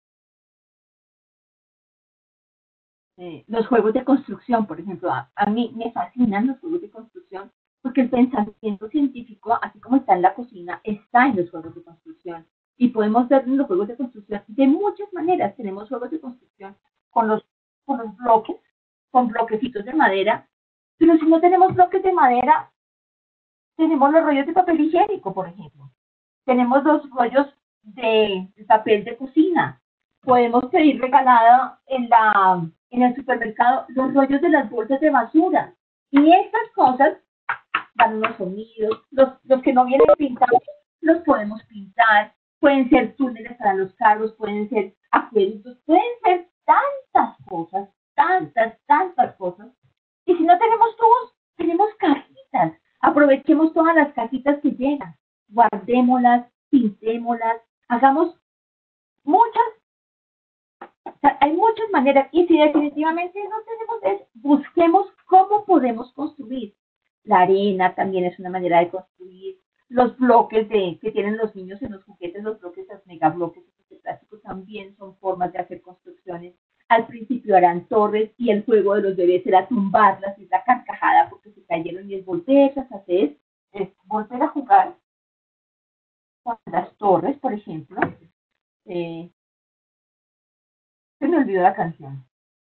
S3: Eh, los juegos de construcción, por ejemplo, a, a mí me fascinan los juegos de construcción porque el pensamiento científico, así como está en la cocina, está en los juegos de construcción. Y podemos ver los juegos de construcción de muchas maneras. Tenemos juegos de construcción con los, con los bloques, con bloquecitos de madera, pero si no tenemos bloques de madera, tenemos los rollos de papel higiénico, por ejemplo. Tenemos los rollos de, de papel de cocina. Podemos pedir regalado en, la, en el supermercado los rollos de las bolsas de basura. Y estas cosas dan unos sonidos. Los, los que no vienen pintados, los podemos pintar. Pueden ser túneles para los carros, pueden ser acueductos, pueden ser tantas cosas, tantas, tantas cosas. Y si no tenemos tubos, tenemos cajitas. Aprovechemos todas las cajitas que llegan. Guardémoslas, pintémoslas, hagamos muchas. O sea, hay muchas maneras. Y si definitivamente no tenemos eso, busquemos cómo podemos construir. La arena también es una manera de construir. Los bloques de, que tienen los niños en los juguetes, los bloques, los megabloques de plástico también son formas de hacer construcciones. Al principio harán torres y el juego de los bebés era tumbarlas, es la carcajada porque se cayeron y es volverlas a hacer, es volver a jugar con las torres, por ejemplo. Eh, se me olvidó la canción.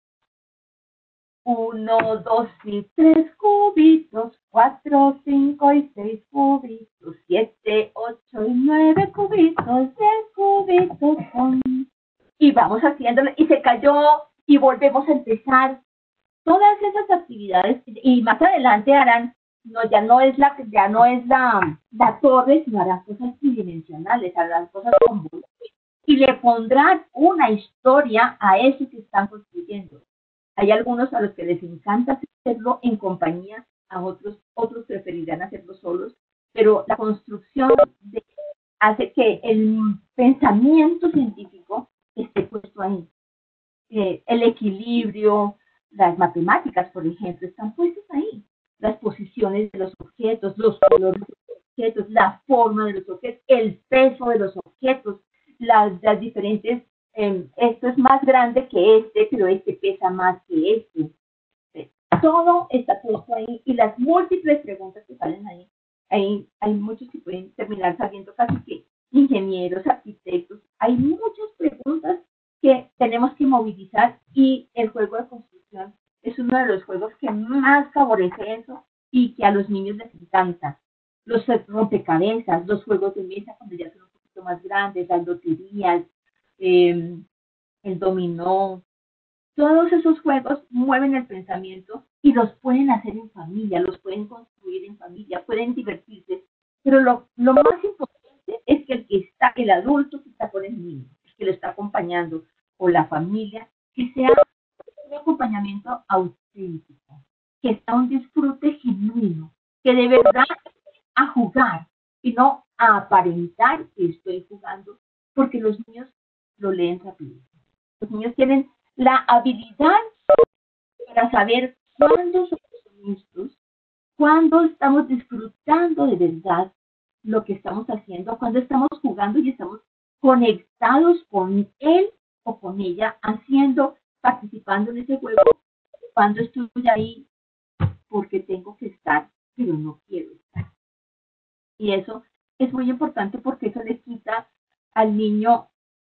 S3: Uno, dos y tres cubitos, cuatro, cinco y seis cubitos, siete, ocho y nueve cubitos, diez cubitos son. Y vamos haciéndolo, y se cayó, y volvemos a empezar. Todas esas actividades, y más adelante harán, no, ya no es la, ya no es la, la torre, sino harán cosas tridimensionales, harán cosas con volumen, y le pondrán una historia a eso que están construyendo. Hay algunos a los que les encanta hacerlo en compañía a otros, otros preferirán hacerlo solos, pero la construcción de, hace que el pensamiento científico esté puesto ahí. Eh, el equilibrio, las matemáticas, por ejemplo, están puestas ahí. Las posiciones de los objetos, los colores de los objetos, la forma de los objetos, el peso de los objetos, las, las diferentes, eh, esto es más grande que este, pero este pesa más que este. Eh, todo está puesto ahí y las múltiples preguntas que salen ahí, ahí hay muchos que pueden terminar sabiendo casi que ingenieros, arquitectos, hay muchas preguntas que tenemos que movilizar y el juego de construcción es uno de los juegos que más favorece eso y que a los niños les encanta. Los rompecabezas, los juegos de mesa cuando ya son un poquito más grandes, las loterías, eh, el dominó, todos esos juegos mueven el pensamiento y los pueden hacer en familia, los pueden construir en familia, pueden divertirse, pero lo, lo más importante es que el que está, el adulto que está con el niño, el que lo está acompañando, o la familia, que sea un acompañamiento auténtico, que sea un disfrute genuino, que de verdad a jugar y no a aparentar que estoy jugando, porque los niños lo leen rápido. Los niños tienen la habilidad para saber cuándo somos honestos, cuándo estamos disfrutando de verdad lo que estamos haciendo, cuándo estamos jugando y estamos conectados con él o con ella, haciendo, participando en ese juego, cuando estoy ahí porque tengo que estar, pero no quiero estar. Y eso es muy importante porque eso le quita al niño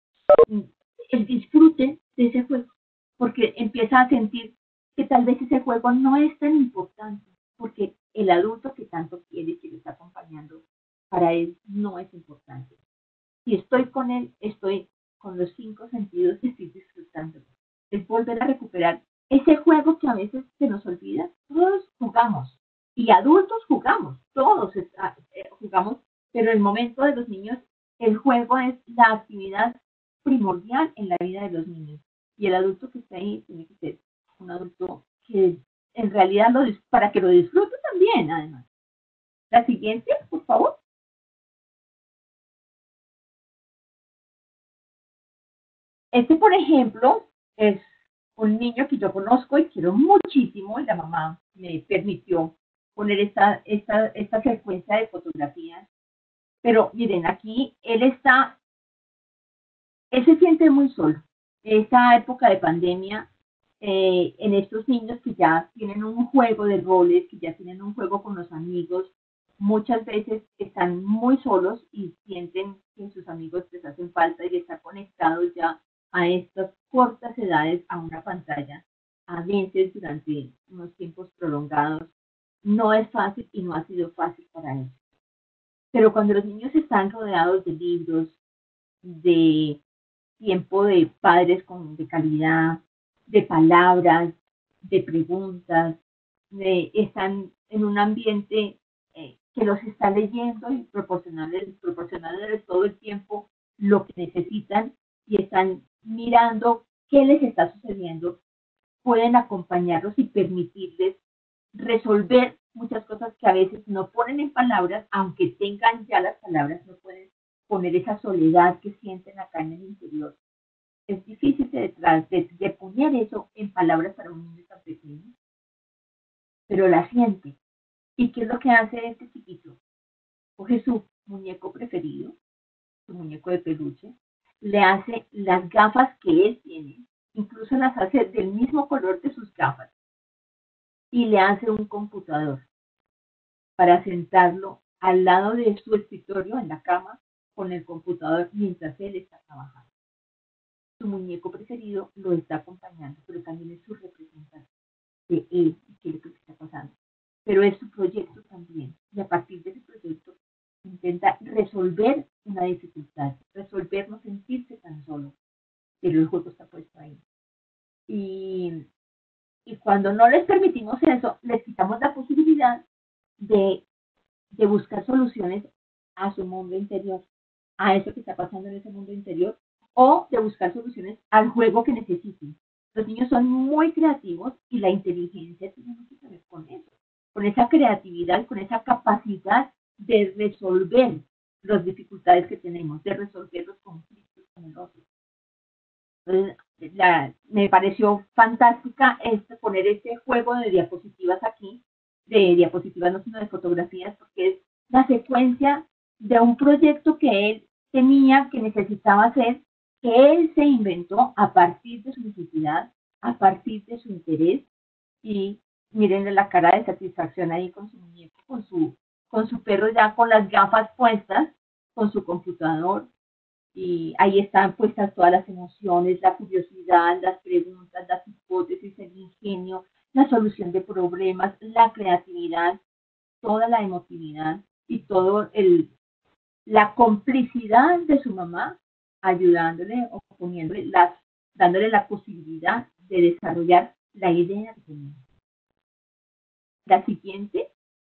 S3: el disfrute de ese juego, porque empieza a sentir que tal vez ese juego no es tan importante, porque el adulto que tanto quiere, que lo está acompañando, para él no es importante. Si estoy con él, estoy con los cinco sentidos y estoy disfrutándolo. Es volver a recuperar ese juego que a veces se nos olvida. Todos jugamos, y adultos jugamos, todos está, eh, jugamos, pero en el momento de los niños, el juego es la actividad primordial en la vida de los niños. Y el adulto que está ahí tiene que ser un adulto que en realidad lo para que lo disfrute también, además. La siguiente, por favor. Este, por ejemplo, es un niño que yo conozco y quiero muchísimo, y la mamá me permitió poner esta, esta, esta secuencia de fotografías. Pero miren, aquí él está, él se siente muy solo. Esta época de pandemia, eh, en estos niños que ya tienen un juego de roles, que ya tienen un juego con los amigos, muchas veces están muy solos y sienten que sus amigos les hacen falta y están conectados ya a estas cortas edades a una pantalla, a veces durante unos tiempos prolongados. No es fácil y no ha sido fácil para ellos. Pero cuando los niños están rodeados de libros, de tiempo de padres con, de calidad, de palabras, de preguntas, de, están en un ambiente eh, que los está leyendo y proporcionarles, proporcionarles todo el tiempo lo que necesitan y están mirando qué les está sucediendo, pueden acompañarlos y permitirles resolver muchas cosas que a veces no ponen en palabras, aunque tengan ya las palabras, no pueden poner esa soledad que sienten acá en el interior. Es difícil de, de, de poner eso en palabras para un niño tan pequeño, pero la siente. ¿Y qué es lo que hace este chiquito? Coge su muñeco preferido, su muñeco de peluche, le hace las gafas que él tiene, incluso las hace del mismo color de sus gafas, y le hace un computador para sentarlo al lado de su escritorio en la cama con el computador mientras él está trabajando. Su muñeco preferido lo está acompañando, pero también es su representante de él, qué es lo que está pasando. Pero es su proyecto también, y a partir de ese proyecto intenta resolver una dificultad, resolver no sentirse tan solo, pero el juego está puesto ahí. Y, y cuando no les permitimos eso, les quitamos la posibilidad de, de buscar soluciones a su mundo interior, a eso que está pasando en ese mundo interior, o de buscar soluciones al juego que necesiten. Los niños son muy creativos y la inteligencia tiene mucho que ver con eso. con esa creatividad, con esa capacidad de resolver las dificultades que tenemos, de resolver los conflictos con el otro. Entonces, la, me pareció fantástica este, poner este juego de diapositivas aquí, de diapositivas no sino de fotografías, porque es la secuencia de un proyecto que él tenía, que necesitaba hacer, que él se inventó a partir de su necesidad, a partir de su interés, y miren la cara de satisfacción ahí con su muñeco, con su, con su perro ya con las gafas puestas, con su computador, y ahí están puestas todas las emociones, la curiosidad, las preguntas, las hipótesis, el ingenio, la solución de problemas, la creatividad, toda la emotividad y todo el la complicidad de su mamá, ayudándole o poniéndole las, dándole la posibilidad de desarrollar la idea que tenía. La siguiente.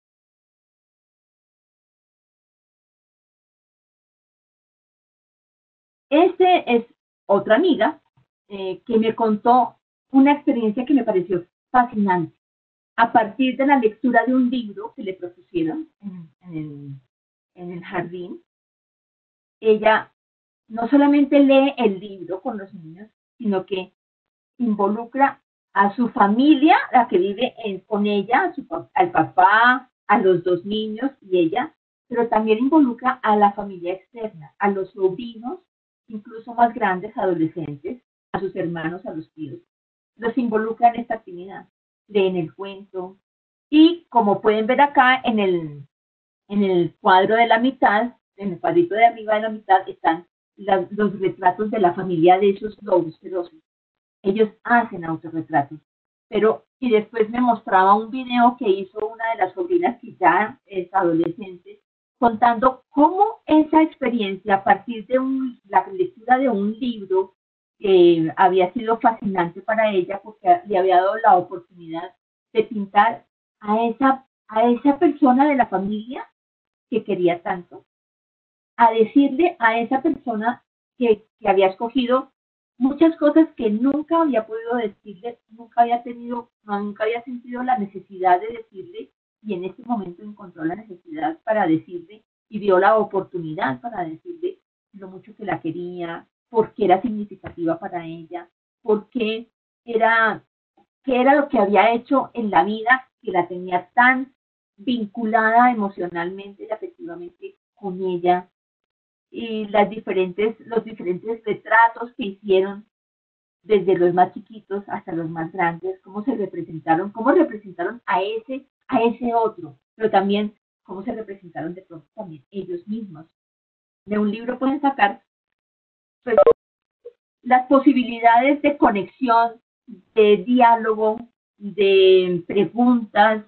S3: Este es otra amiga eh, que me contó una experiencia que me pareció fascinante. A partir de la lectura de un libro que le propusieron en, en, el, en el jardín, ella no solamente lee el libro con los niños, sino que involucra a su familia, la que vive en, con ella, a su, al papá, a los dos niños y ella, pero también involucra a la familia externa, a los sobrinos, incluso más grandes, adolescentes, a sus hermanos, a los tíos. Los involucra en esta actividad, leen el cuento y como pueden ver acá en el, en el cuadro de la mitad, en el cuadrito de arriba de la mitad están la, los retratos de la familia de esos lobos feroces. Ellos hacen autorretratos, pero y después me mostraba un video que hizo una de las sobrinas que ya es adolescente, contando cómo esa experiencia a partir de un, la lectura de un libro eh, había sido fascinante para ella porque le había dado la oportunidad de pintar a esa, a esa persona de la familia que quería tanto, a decirle a esa persona que, que había escogido muchas cosas que nunca había podido decirle, nunca había tenido, nunca había sentido la necesidad de decirle, y en este momento encontró la necesidad para decirle, y vio la oportunidad para decirle lo mucho que la quería, por qué era significativa para ella, por qué era, qué era lo que había hecho en la vida que la tenía tan vinculada emocionalmente y afectivamente con ella, y las diferentes, los diferentes retratos que hicieron desde los más chiquitos hasta los más grandes, cómo se representaron, cómo representaron a ese, a ese otro, pero también cómo se representaron de pronto también ellos mismos. De un libro pueden sacar pues, las posibilidades de conexión, de diálogo, de preguntas,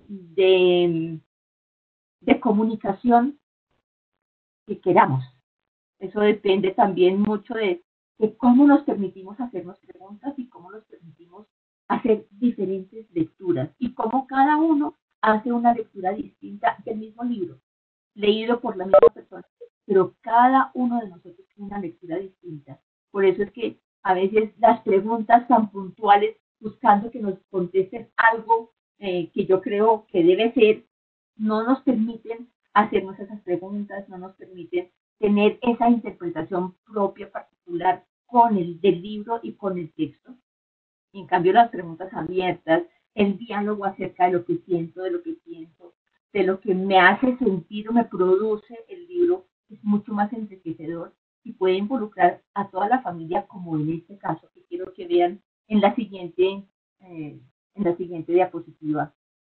S3: de, de comunicación que queramos. Eso depende también mucho de, de cómo nos permitimos hacernos preguntas y cómo nos permitimos hacer diferentes lecturas y cómo cada uno hace una lectura distinta del mismo libro, leído por la misma persona, pero cada uno de nosotros tiene una lectura distinta. Por eso es que a veces las preguntas tan puntuales, buscando que nos contesten algo eh, que yo creo que debe ser, no nos permiten hacernos esas preguntas, no nos permiten tener esa interpretación propia, particular, con el del libro y con el texto. En cambio, las preguntas abiertas, el diálogo acerca de lo que siento, de lo que pienso, de lo que me hace sentir o me produce el libro, es mucho más enriquecedor y puede involucrar a toda la familia, como en este caso, que quiero que vean en la siguiente, eh, en la siguiente diapositiva.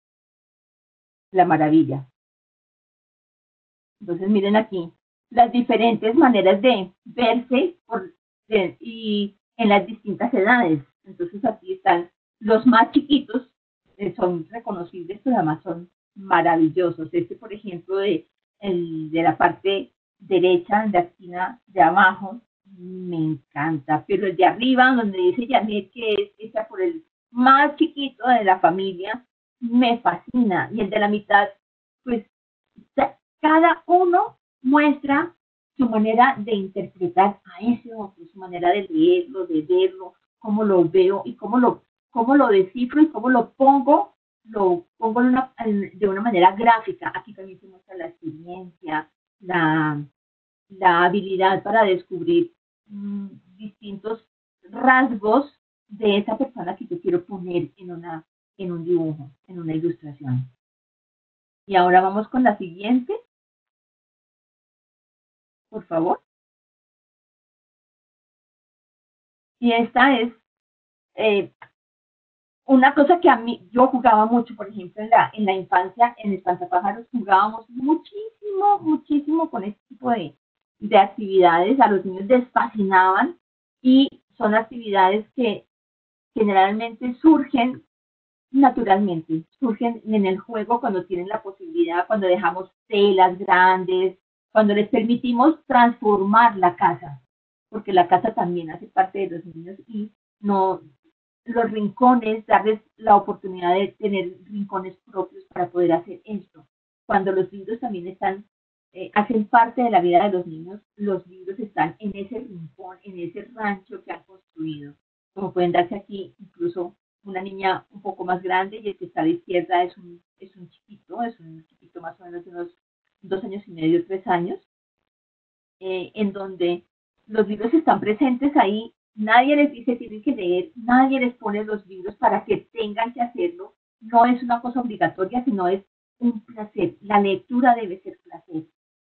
S3: La maravilla. Entonces, miren aquí las diferentes maneras de verse por, de, y en las distintas edades. Entonces, aquí están los más chiquitos, eh, son reconocibles, pero además son maravillosos. Este, por ejemplo, de, el, de la parte derecha, en la esquina de abajo, me encanta. Pero el de arriba, donde dice Janet, que es esta por el más chiquito de la familia, me fascina. Y el de la mitad, pues, cada uno muestra su manera de interpretar a ese otro, su manera de leerlo, de verlo, cómo lo veo y cómo lo, cómo lo descifro y cómo lo pongo lo pongo en una, en, de una manera gráfica. Aquí también se muestra la experiencia, la, la habilidad para descubrir mmm, distintos rasgos de esa persona que yo quiero poner en, una, en un dibujo, en una ilustración. Y ahora vamos con la siguiente, por favor. Y esta es eh, una cosa que a mí, yo jugaba mucho, por ejemplo, en la, en la infancia, en Espantapájaros jugábamos muchísimo, muchísimo con este tipo de, de actividades. A los niños les fascinaban y son actividades que generalmente surgen naturalmente, surgen en el juego cuando tienen la posibilidad, cuando dejamos telas grandes, cuando les permitimos transformar la casa, porque la casa también hace parte de los niños y no los rincones, darles la oportunidad de tener rincones propios para poder hacer esto. Cuando los libros también están, eh, hacen parte de la vida de los niños, los libros están en ese rincón, en ese rancho que han construido. Como pueden darse aquí, incluso una niña un poco más grande y el que está a la izquierda es un, es un chiquito, es un chiquito más o menos de unos dos años y medio, tres años, eh, en donde los libros están presentes ahí, nadie les dice tienen que leer, nadie les pone los libros para que tengan que hacerlo, no es una cosa obligatoria, sino es un placer, la lectura debe ser placer.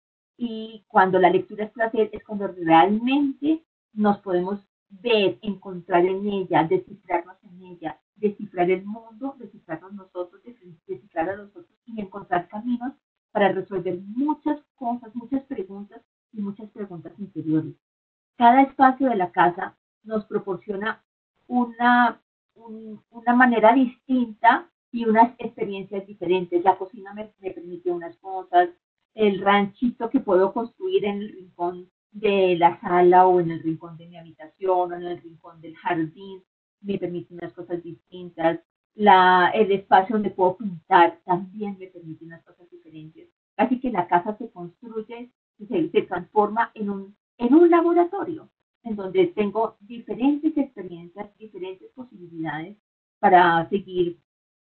S3: Y cuando la lectura es placer es cuando realmente nos podemos ver, encontrar en ella, descifrarnos en ella, descifrar el mundo, descifrarnos nosotros, descifrar a nosotros y encontrar caminos para resolver muchas cosas, muchas preguntas y muchas preguntas interiores. Cada espacio de la casa nos proporciona una, un, una manera distinta y unas experiencias diferentes. La cocina me, me permite unas cosas, el ranchito que puedo construir en el rincón de la sala o en el rincón de mi habitación o en el rincón del jardín me permite unas cosas distintas. La, el espacio donde puedo pintar también me permite unas cosas diferentes. Así que la casa se construye, se, se transforma en un, en un laboratorio en donde tengo diferentes experiencias, diferentes posibilidades para seguir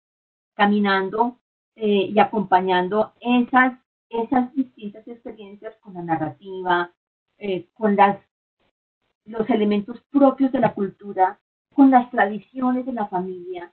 S3: caminando eh, y acompañando esas, esas distintas experiencias con la narrativa, eh, con las, los elementos propios de la cultura, con las tradiciones de la familia,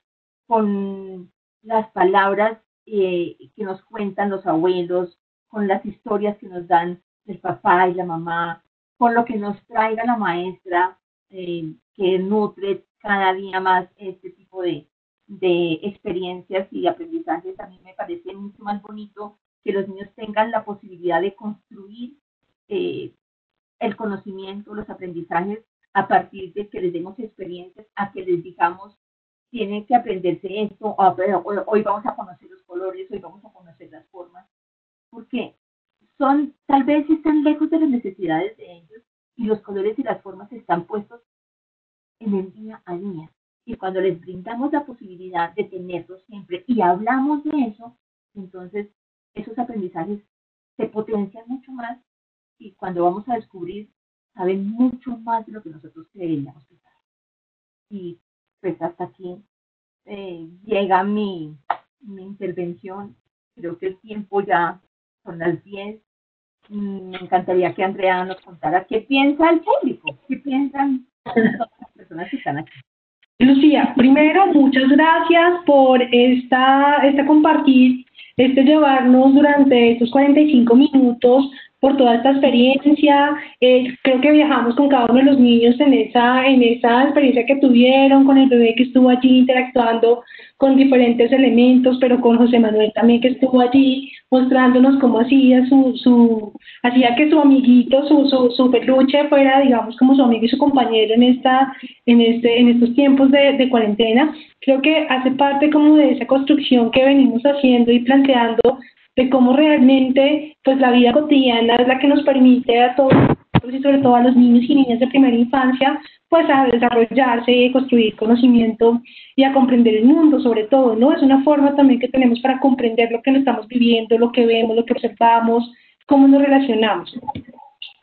S3: con las palabras eh, que nos cuentan los abuelos, con las historias que nos dan el papá y la mamá, con lo que nos traiga la maestra, eh, que nutre cada día más este tipo de, de experiencias y aprendizajes. A mí me parece mucho más bonito que los niños tengan la posibilidad de construir eh, el conocimiento, los aprendizajes a partir de que les demos experiencias, a que les digamos, tienen que aprenderse esto, hoy vamos a conocer los colores, hoy vamos a conocer las formas, porque son, tal vez están lejos de las necesidades de ellos y los colores y las formas están puestos en el día a día. Y cuando les brindamos la posibilidad de tenerlos siempre y hablamos de eso, entonces esos aprendizajes se potencian mucho más y cuando vamos a descubrir, saben mucho más de lo que nosotros creíamos que saben. Y pues hasta aquí eh, llega mi, mi intervención. Creo que el tiempo ya son las diez. Me encantaría que Andrea nos contara qué piensa el público, qué piensan todas las personas que están aquí.
S2: Lucía, primero, muchas gracias por esta, esta compartir, este llevarnos durante estos cuarenta y cinco minutos por toda esta experiencia. Eh, creo que viajamos con cada uno de los niños en esa, en esa experiencia que tuvieron, con el bebé que estuvo allí interactuando con diferentes elementos, pero con José Manuel también que estuvo allí mostrándonos cómo hacía su, su hacía que su amiguito, su, su, su peluche fuera, digamos, como su amigo y su compañero en esta, en este, en estos tiempos de, de cuarentena. Creo que hace parte como de esa construcción que venimos haciendo y planteando de cómo realmente pues la vida cotidiana es la que nos permite a todos y sobre todo a los niños y niñas de primera infancia pues a desarrollarse, construir conocimiento y a comprender el mundo sobre todo, ¿no? Es una forma también que tenemos para comprender lo que nos estamos viviendo, lo que vemos, lo que observamos, cómo nos relacionamos.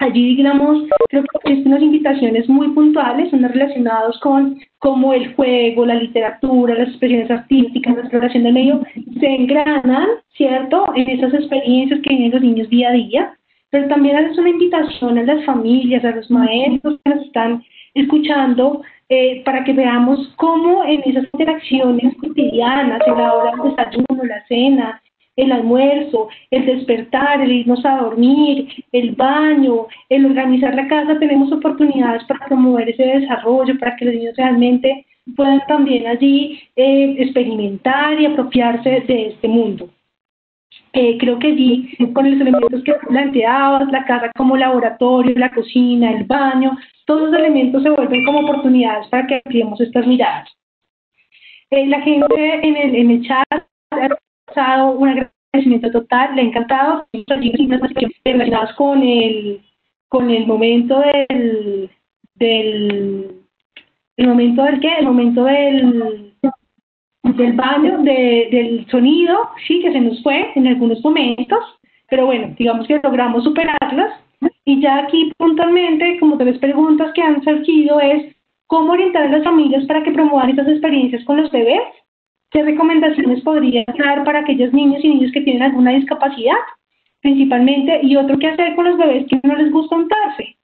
S2: Allí, digamos, creo que existen unas invitaciones muy puntuales, unas relacionadas con cómo el juego, la literatura, las expresiones artísticas, la exploración del medio, se engranan, ¿cierto?, en esas experiencias que viven los niños día a día, pero también es una invitación a las familias, a los maestros que nos están escuchando, eh, para que veamos cómo en esas interacciones cotidianas, en la hora del desayuno, la cena, el almuerzo, el despertar, el irnos a dormir, el baño, el organizar la casa, tenemos oportunidades para promover ese desarrollo, para que los niños realmente puedan también allí eh, experimentar y apropiarse de este mundo. Eh, creo que allí, con los elementos que planteabas, la casa como laboratorio, la cocina, el baño, todos los elementos se vuelven como oportunidades para que ampliemos estas miradas. Eh, la gente en el, en el chat ha pasado un agradecimiento total, le ha encantado, relacionadas con el, con el momento del, del, el momento del qué, el momento del, del baño, de, del sonido, sí, que se nos fue en algunos momentos, pero bueno, digamos que logramos superarlas. Y ya aquí puntualmente, como tres preguntas que han surgido es, ¿cómo orientar a las familias para que promuevan estas experiencias con los bebés? ¿Qué recomendaciones podrían dar para aquellos niños y niños que tienen alguna discapacidad, principalmente? Y otro, ¿qué hacer con los bebés que no les gusta untarse?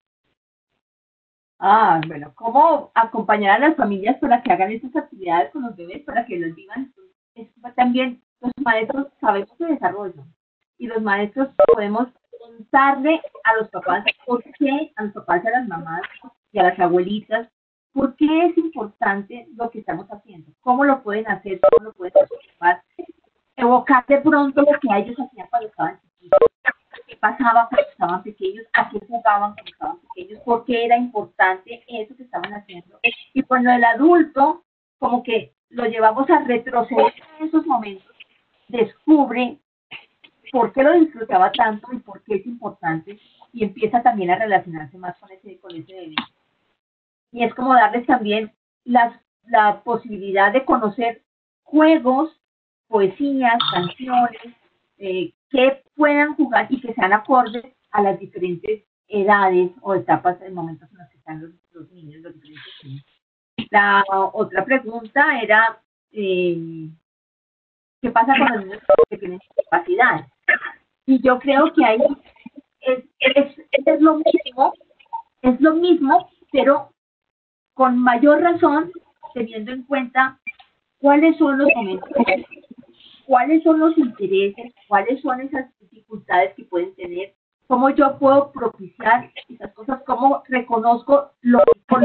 S3: Ah, bueno, ¿cómo acompañar a las familias para que hagan estas actividades con los bebés, para que los vivan? Es también, los maestros sabemos de desarrollo y los maestros podemos contarle a los papás por qué, a los papás y a las mamás y a las abuelitas, por qué es importante lo que estamos haciendo, cómo lo pueden hacer, cómo lo pueden participar, evocar de pronto lo que ellos hacían cuando estaban chiquitos, qué pasaba cuando estaban pequeños, a qué jugaban cuando estaban pequeños, por qué era importante eso que estaban haciendo. Y cuando el adulto, como que lo llevamos a retroceder en esos momentos, descubre por qué lo disfrutaba tanto y por qué es importante, y empieza también a relacionarse más con ese, con ese bebé. Y es como darles también las, la posibilidad de conocer juegos, poesías, canciones, eh, que puedan jugar y que sean acordes a las diferentes edades o etapas en momentos en los que están los, los niños, los diferentes niños. La otra pregunta era, eh, ¿qué pasa con los niños que tienen discapacidad? Y yo creo que ahí es, es, es lo mismo, es lo mismo, pero con mayor razón, teniendo en cuenta cuáles son los momentos, cuáles son los intereses, cuáles son esas dificultades que pueden tener, cómo yo puedo propiciar esas cosas, cómo reconozco lo, con,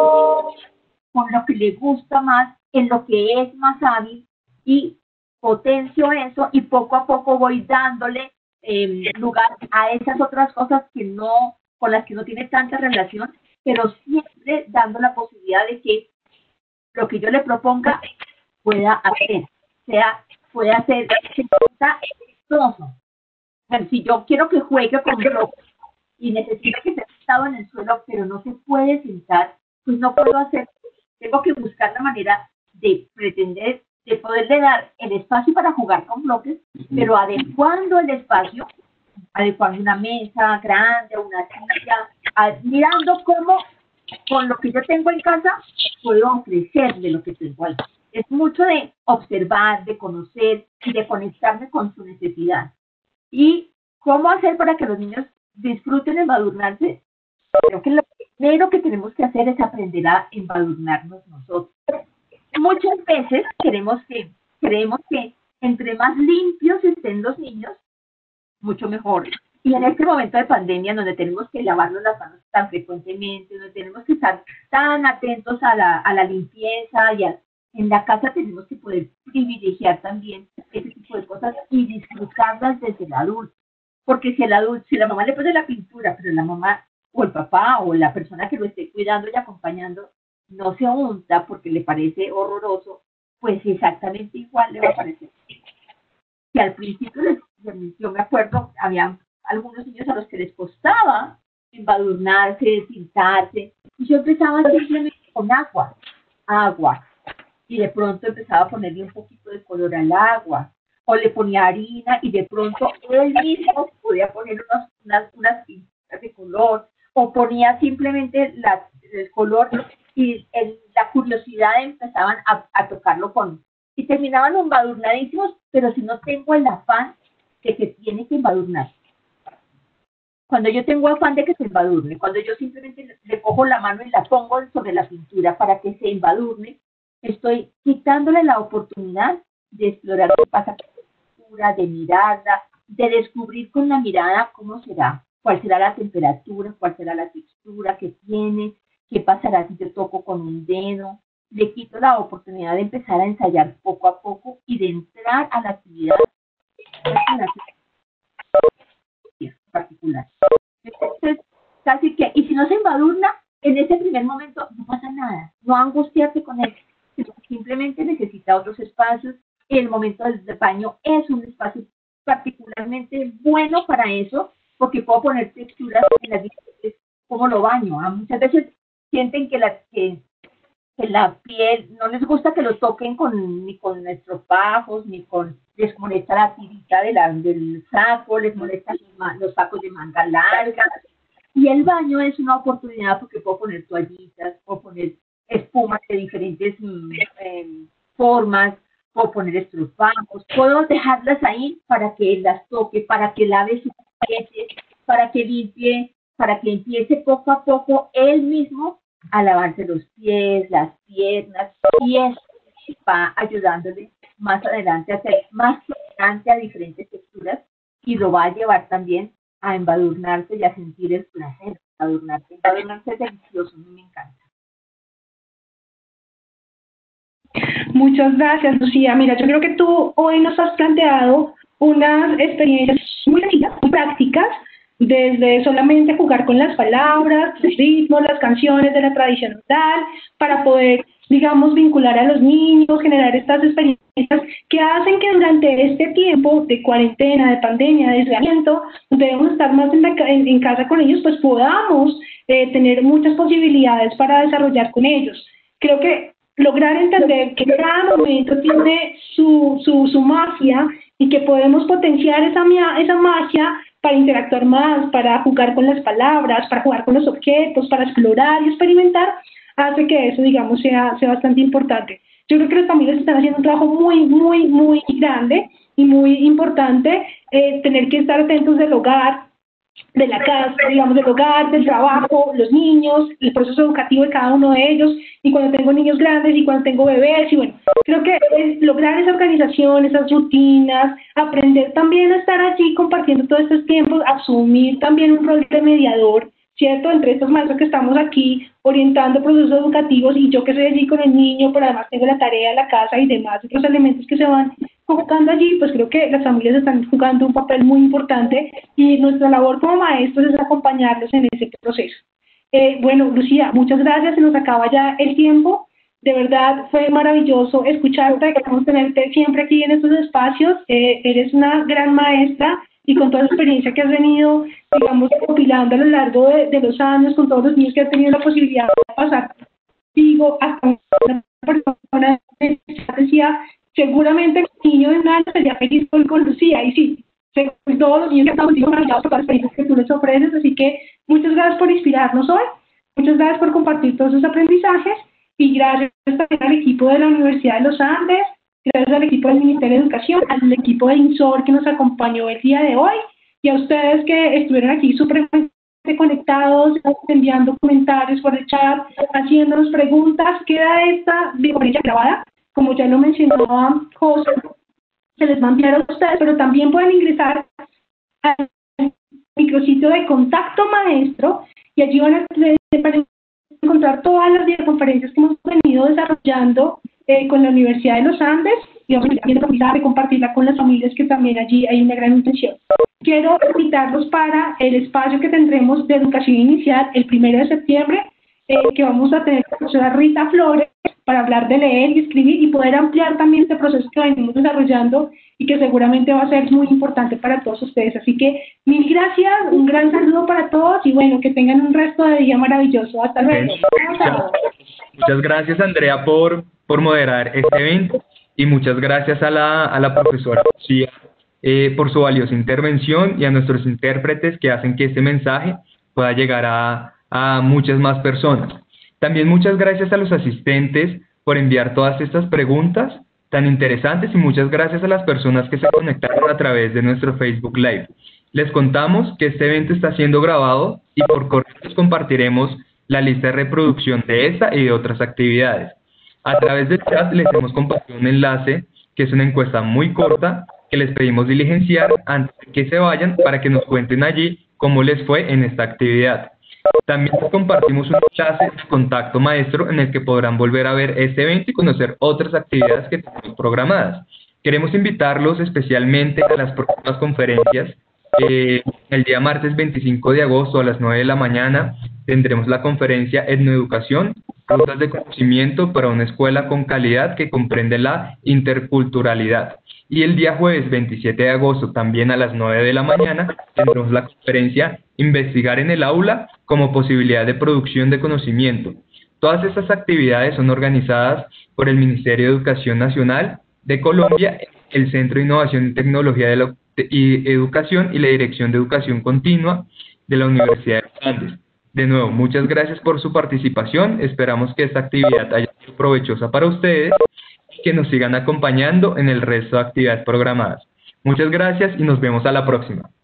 S3: con lo que le gusta más, en lo que es más hábil, y potencio eso, y poco a poco voy dándole eh, lugar a esas otras cosas que no, con las que no tiene tanta relación, pero siempre dando la posibilidad de que lo que yo le proponga pueda hacer, sea, pueda ser, que sea exitoso. Bueno, si yo quiero que juegue con bloques y necesito que esté sentado en el suelo, pero no se puede sentar, pues no puedo hacer, tengo que buscar la manera de pretender, de poderle dar el espacio para jugar con bloques, pero adecuando el espacio, adecuando una mesa grande, una silla, a, mirando cómo con lo que yo tengo en casa puedo ofrecerle lo que tengo ahí. Es mucho de observar, de conocer y de conectarme con su necesidad. ¿Y cómo hacer para que los niños disfruten embadurnarse? Creo que lo primero que tenemos que hacer es aprender a embadurnarnos nosotros. Muchas veces queremos que, creemos que entre más limpios estén los niños, mucho mejor. Y en este momento de pandemia, donde tenemos que lavarnos las manos tan frecuentemente, donde tenemos que estar tan atentos a la, a la limpieza, y a, en la casa tenemos que poder privilegiar también ese tipo de cosas y disfrutarlas desde el adulto. Porque si el adulto, si la mamá le pone la pintura, pero la mamá o el papá o la persona que lo esté cuidando y acompañando no se unta porque le parece horroroso, pues exactamente igual le va a parecer. Que al principio, les, yo me acuerdo, había algunos niños a los que les costaba embadurnarse, pintarse, y yo empezaba simplemente con agua, agua, y de pronto empezaba a ponerle un poquito de color al agua, o le ponía harina, y de pronto él mismo podía poner unos, unas, unas, de color, o ponía simplemente la, el color y el, la curiosidad empezaban a, a tocarlo con, y terminaban embadurnadísimos, pero si no tengo el afán de que tiene que embadurnar. Cuando yo tengo afán de que se embadurne, cuando yo simplemente le, le cojo la mano y la pongo sobre la pintura para que se embadurne, estoy quitándole la oportunidad de explorar qué pasa con la pintura, de mirarla, de descubrir con la mirada cómo será, cuál será la temperatura, cuál será la textura que tiene, qué pasará si yo toco con un dedo. Le quito la oportunidad de empezar a ensayar poco a poco y de entrar a la actividad particular. Entonces, casi que, y si no se embadurna, en ese primer momento no pasa nada, no angustiarse con él, simplemente necesita otros espacios. El momento del baño es un espacio particularmente bueno para eso, porque puedo poner texturas en las diferentes, como lo baño. ¿Ah? Muchas veces sienten que la, que, que la piel, no les gusta que lo toquen con, ni con estropajos, ni con, les molesta la tirita de la, del saco, les molesta los, los sacos de manga larga. Y el baño es una oportunidad porque puedo poner toallitas, puedo poner espumas de diferentes eh, formas, puedo poner estropajos, puedo dejarlas ahí para que él las toque, para que lave sus pies, para que limpie, para que empiece poco a poco él mismo a lavarse los pies, las piernas, y eso va ayudándole más adelante a ser más tolerante a diferentes texturas y lo va a llevar también a embadurnarse y a sentir el placer de embadurnarse. Embadurnarse es delicioso, a mí me encanta.
S2: Muchas gracias, Lucía. Mira, yo creo que tú hoy nos has planteado unas experiencias muy sencillas, muy prácticas, desde solamente jugar con las palabras, el ritmo, las canciones de la tradición oral, para poder, digamos, vincular a los niños, generar estas experiencias que hacen que durante este tiempo de cuarentena, de pandemia, de aislamiento, debemos estar más en, la, en, en casa con ellos, pues podamos eh, tener muchas posibilidades para desarrollar con ellos. Creo que lograr entender que cada momento tiene su, su, su magia y que podemos potenciar esa, esa magia para interactuar más, para jugar con las palabras, para jugar con los objetos, para explorar y experimentar, hace que eso, digamos, sea, sea bastante importante. Yo creo que las familias están haciendo un trabajo muy, muy, muy grande y muy importante, eh, tener que estar atentos del hogar, de la casa, digamos, del hogar, del trabajo, los niños, el proceso educativo de cada uno de ellos, y cuando tengo niños grandes y cuando tengo bebés, y bueno, creo que es lograr esa organización, esas rutinas, aprender también a estar allí compartiendo todos estos tiempos, asumir también un rol de mediador, ¿cierto?, entre estos maestros que estamos aquí orientando procesos educativos y yo que soy allí con el niño, pero además tengo la tarea de la casa y demás, otros elementos que se van jugando allí, pues creo que las familias están jugando un papel muy importante y nuestra labor como maestros es acompañarlos en ese proceso. Eh, bueno, Lucía, muchas gracias, se nos acaba ya el tiempo, de verdad fue maravilloso escucharte, queremos tenerte siempre aquí en estos espacios, eh, eres una gran maestra y con toda la experiencia que has venido, digamos, compilando a lo largo de, de los años, con todos los niños que has tenido la posibilidad de pasar, digo, hasta una persona que decía, seguramente el niño de un año sería feliz con, con Lucía, y sí, todos los niños que están contigo maravillados por todas las experiencias que tú les ofreces, así que muchas gracias por inspirarnos hoy, muchas gracias por compartir todos esos aprendizajes, y gracias también al equipo de la Universidad de los Andes, gracias al equipo del Ministerio de Educación, al equipo de INSOR que nos acompañó el día de hoy, y a ustedes que estuvieron aquí súper conectados, enviando comentarios por el chat, haciéndonos preguntas. Queda esta videoconferencia grabada, como ya lo mencionaba José, se les va a enviar a ustedes, pero también pueden ingresar al micrositio de Contacto Maestro y allí van a encontrar todas las videoconferencias que hemos venido desarrollando eh, con la Universidad de los Andes y vamos a de compartirla con las familias, que también allí hay una gran intención. Quiero invitarlos para el espacio que tendremos de educación inicial el primero de septiembre, eh, que vamos a tener con la profesora Rita Flores para hablar de leer y escribir y poder ampliar también este proceso que venimos desarrollando y que seguramente va a ser muy importante para todos ustedes. Así que mil gracias, un gran saludo para todos y bueno, que tengan un resto de día maravilloso. Hasta luego.
S1: Muchas, muchas gracias, Andrea, por, por moderar este evento y muchas gracias a la, a la profesora Lucía eh, por su valiosa intervención y a nuestros intérpretes que hacen que este mensaje pueda llegar a, a muchas más personas. También muchas gracias a los asistentes por enviar todas estas preguntas tan interesantes y muchas gracias a las personas que se conectaron a través de nuestro Facebook Live. Les contamos que este evento está siendo grabado y por correo les compartiremos la lista de reproducción de esta y de otras actividades. A través del chat les hemos compartido un enlace que es una encuesta muy corta que les pedimos diligenciar antes de que se vayan para que nos cuenten allí cómo les fue en esta actividad. También les compartimos un enlace de contacto maestro en el que podrán volver a ver este evento y conocer otras actividades que tenemos programadas. Queremos invitarlos especialmente a las próximas conferencias. Eh, el día martes veinticinco de agosto a las nueve de la mañana tendremos la conferencia Etnoeducación, rutas de conocimiento para una escuela con calidad que comprende la interculturalidad. Y el día jueves veintisiete de agosto, también a las nueve de la mañana, tendremos la conferencia Investigar en el aula como posibilidad de producción de conocimiento. Todas estas actividades son organizadas por el Ministerio de Educación Nacional de Colombia, el Centro de Innovación y Tecnología de la y Educación y la Dirección de Educación Continua de la Universidad de los Andes. De nuevo, muchas gracias por su participación. Esperamos que esta actividad haya sido provechosa para ustedes y que nos sigan acompañando en el resto de actividades programadas. Muchas gracias y nos vemos a la próxima.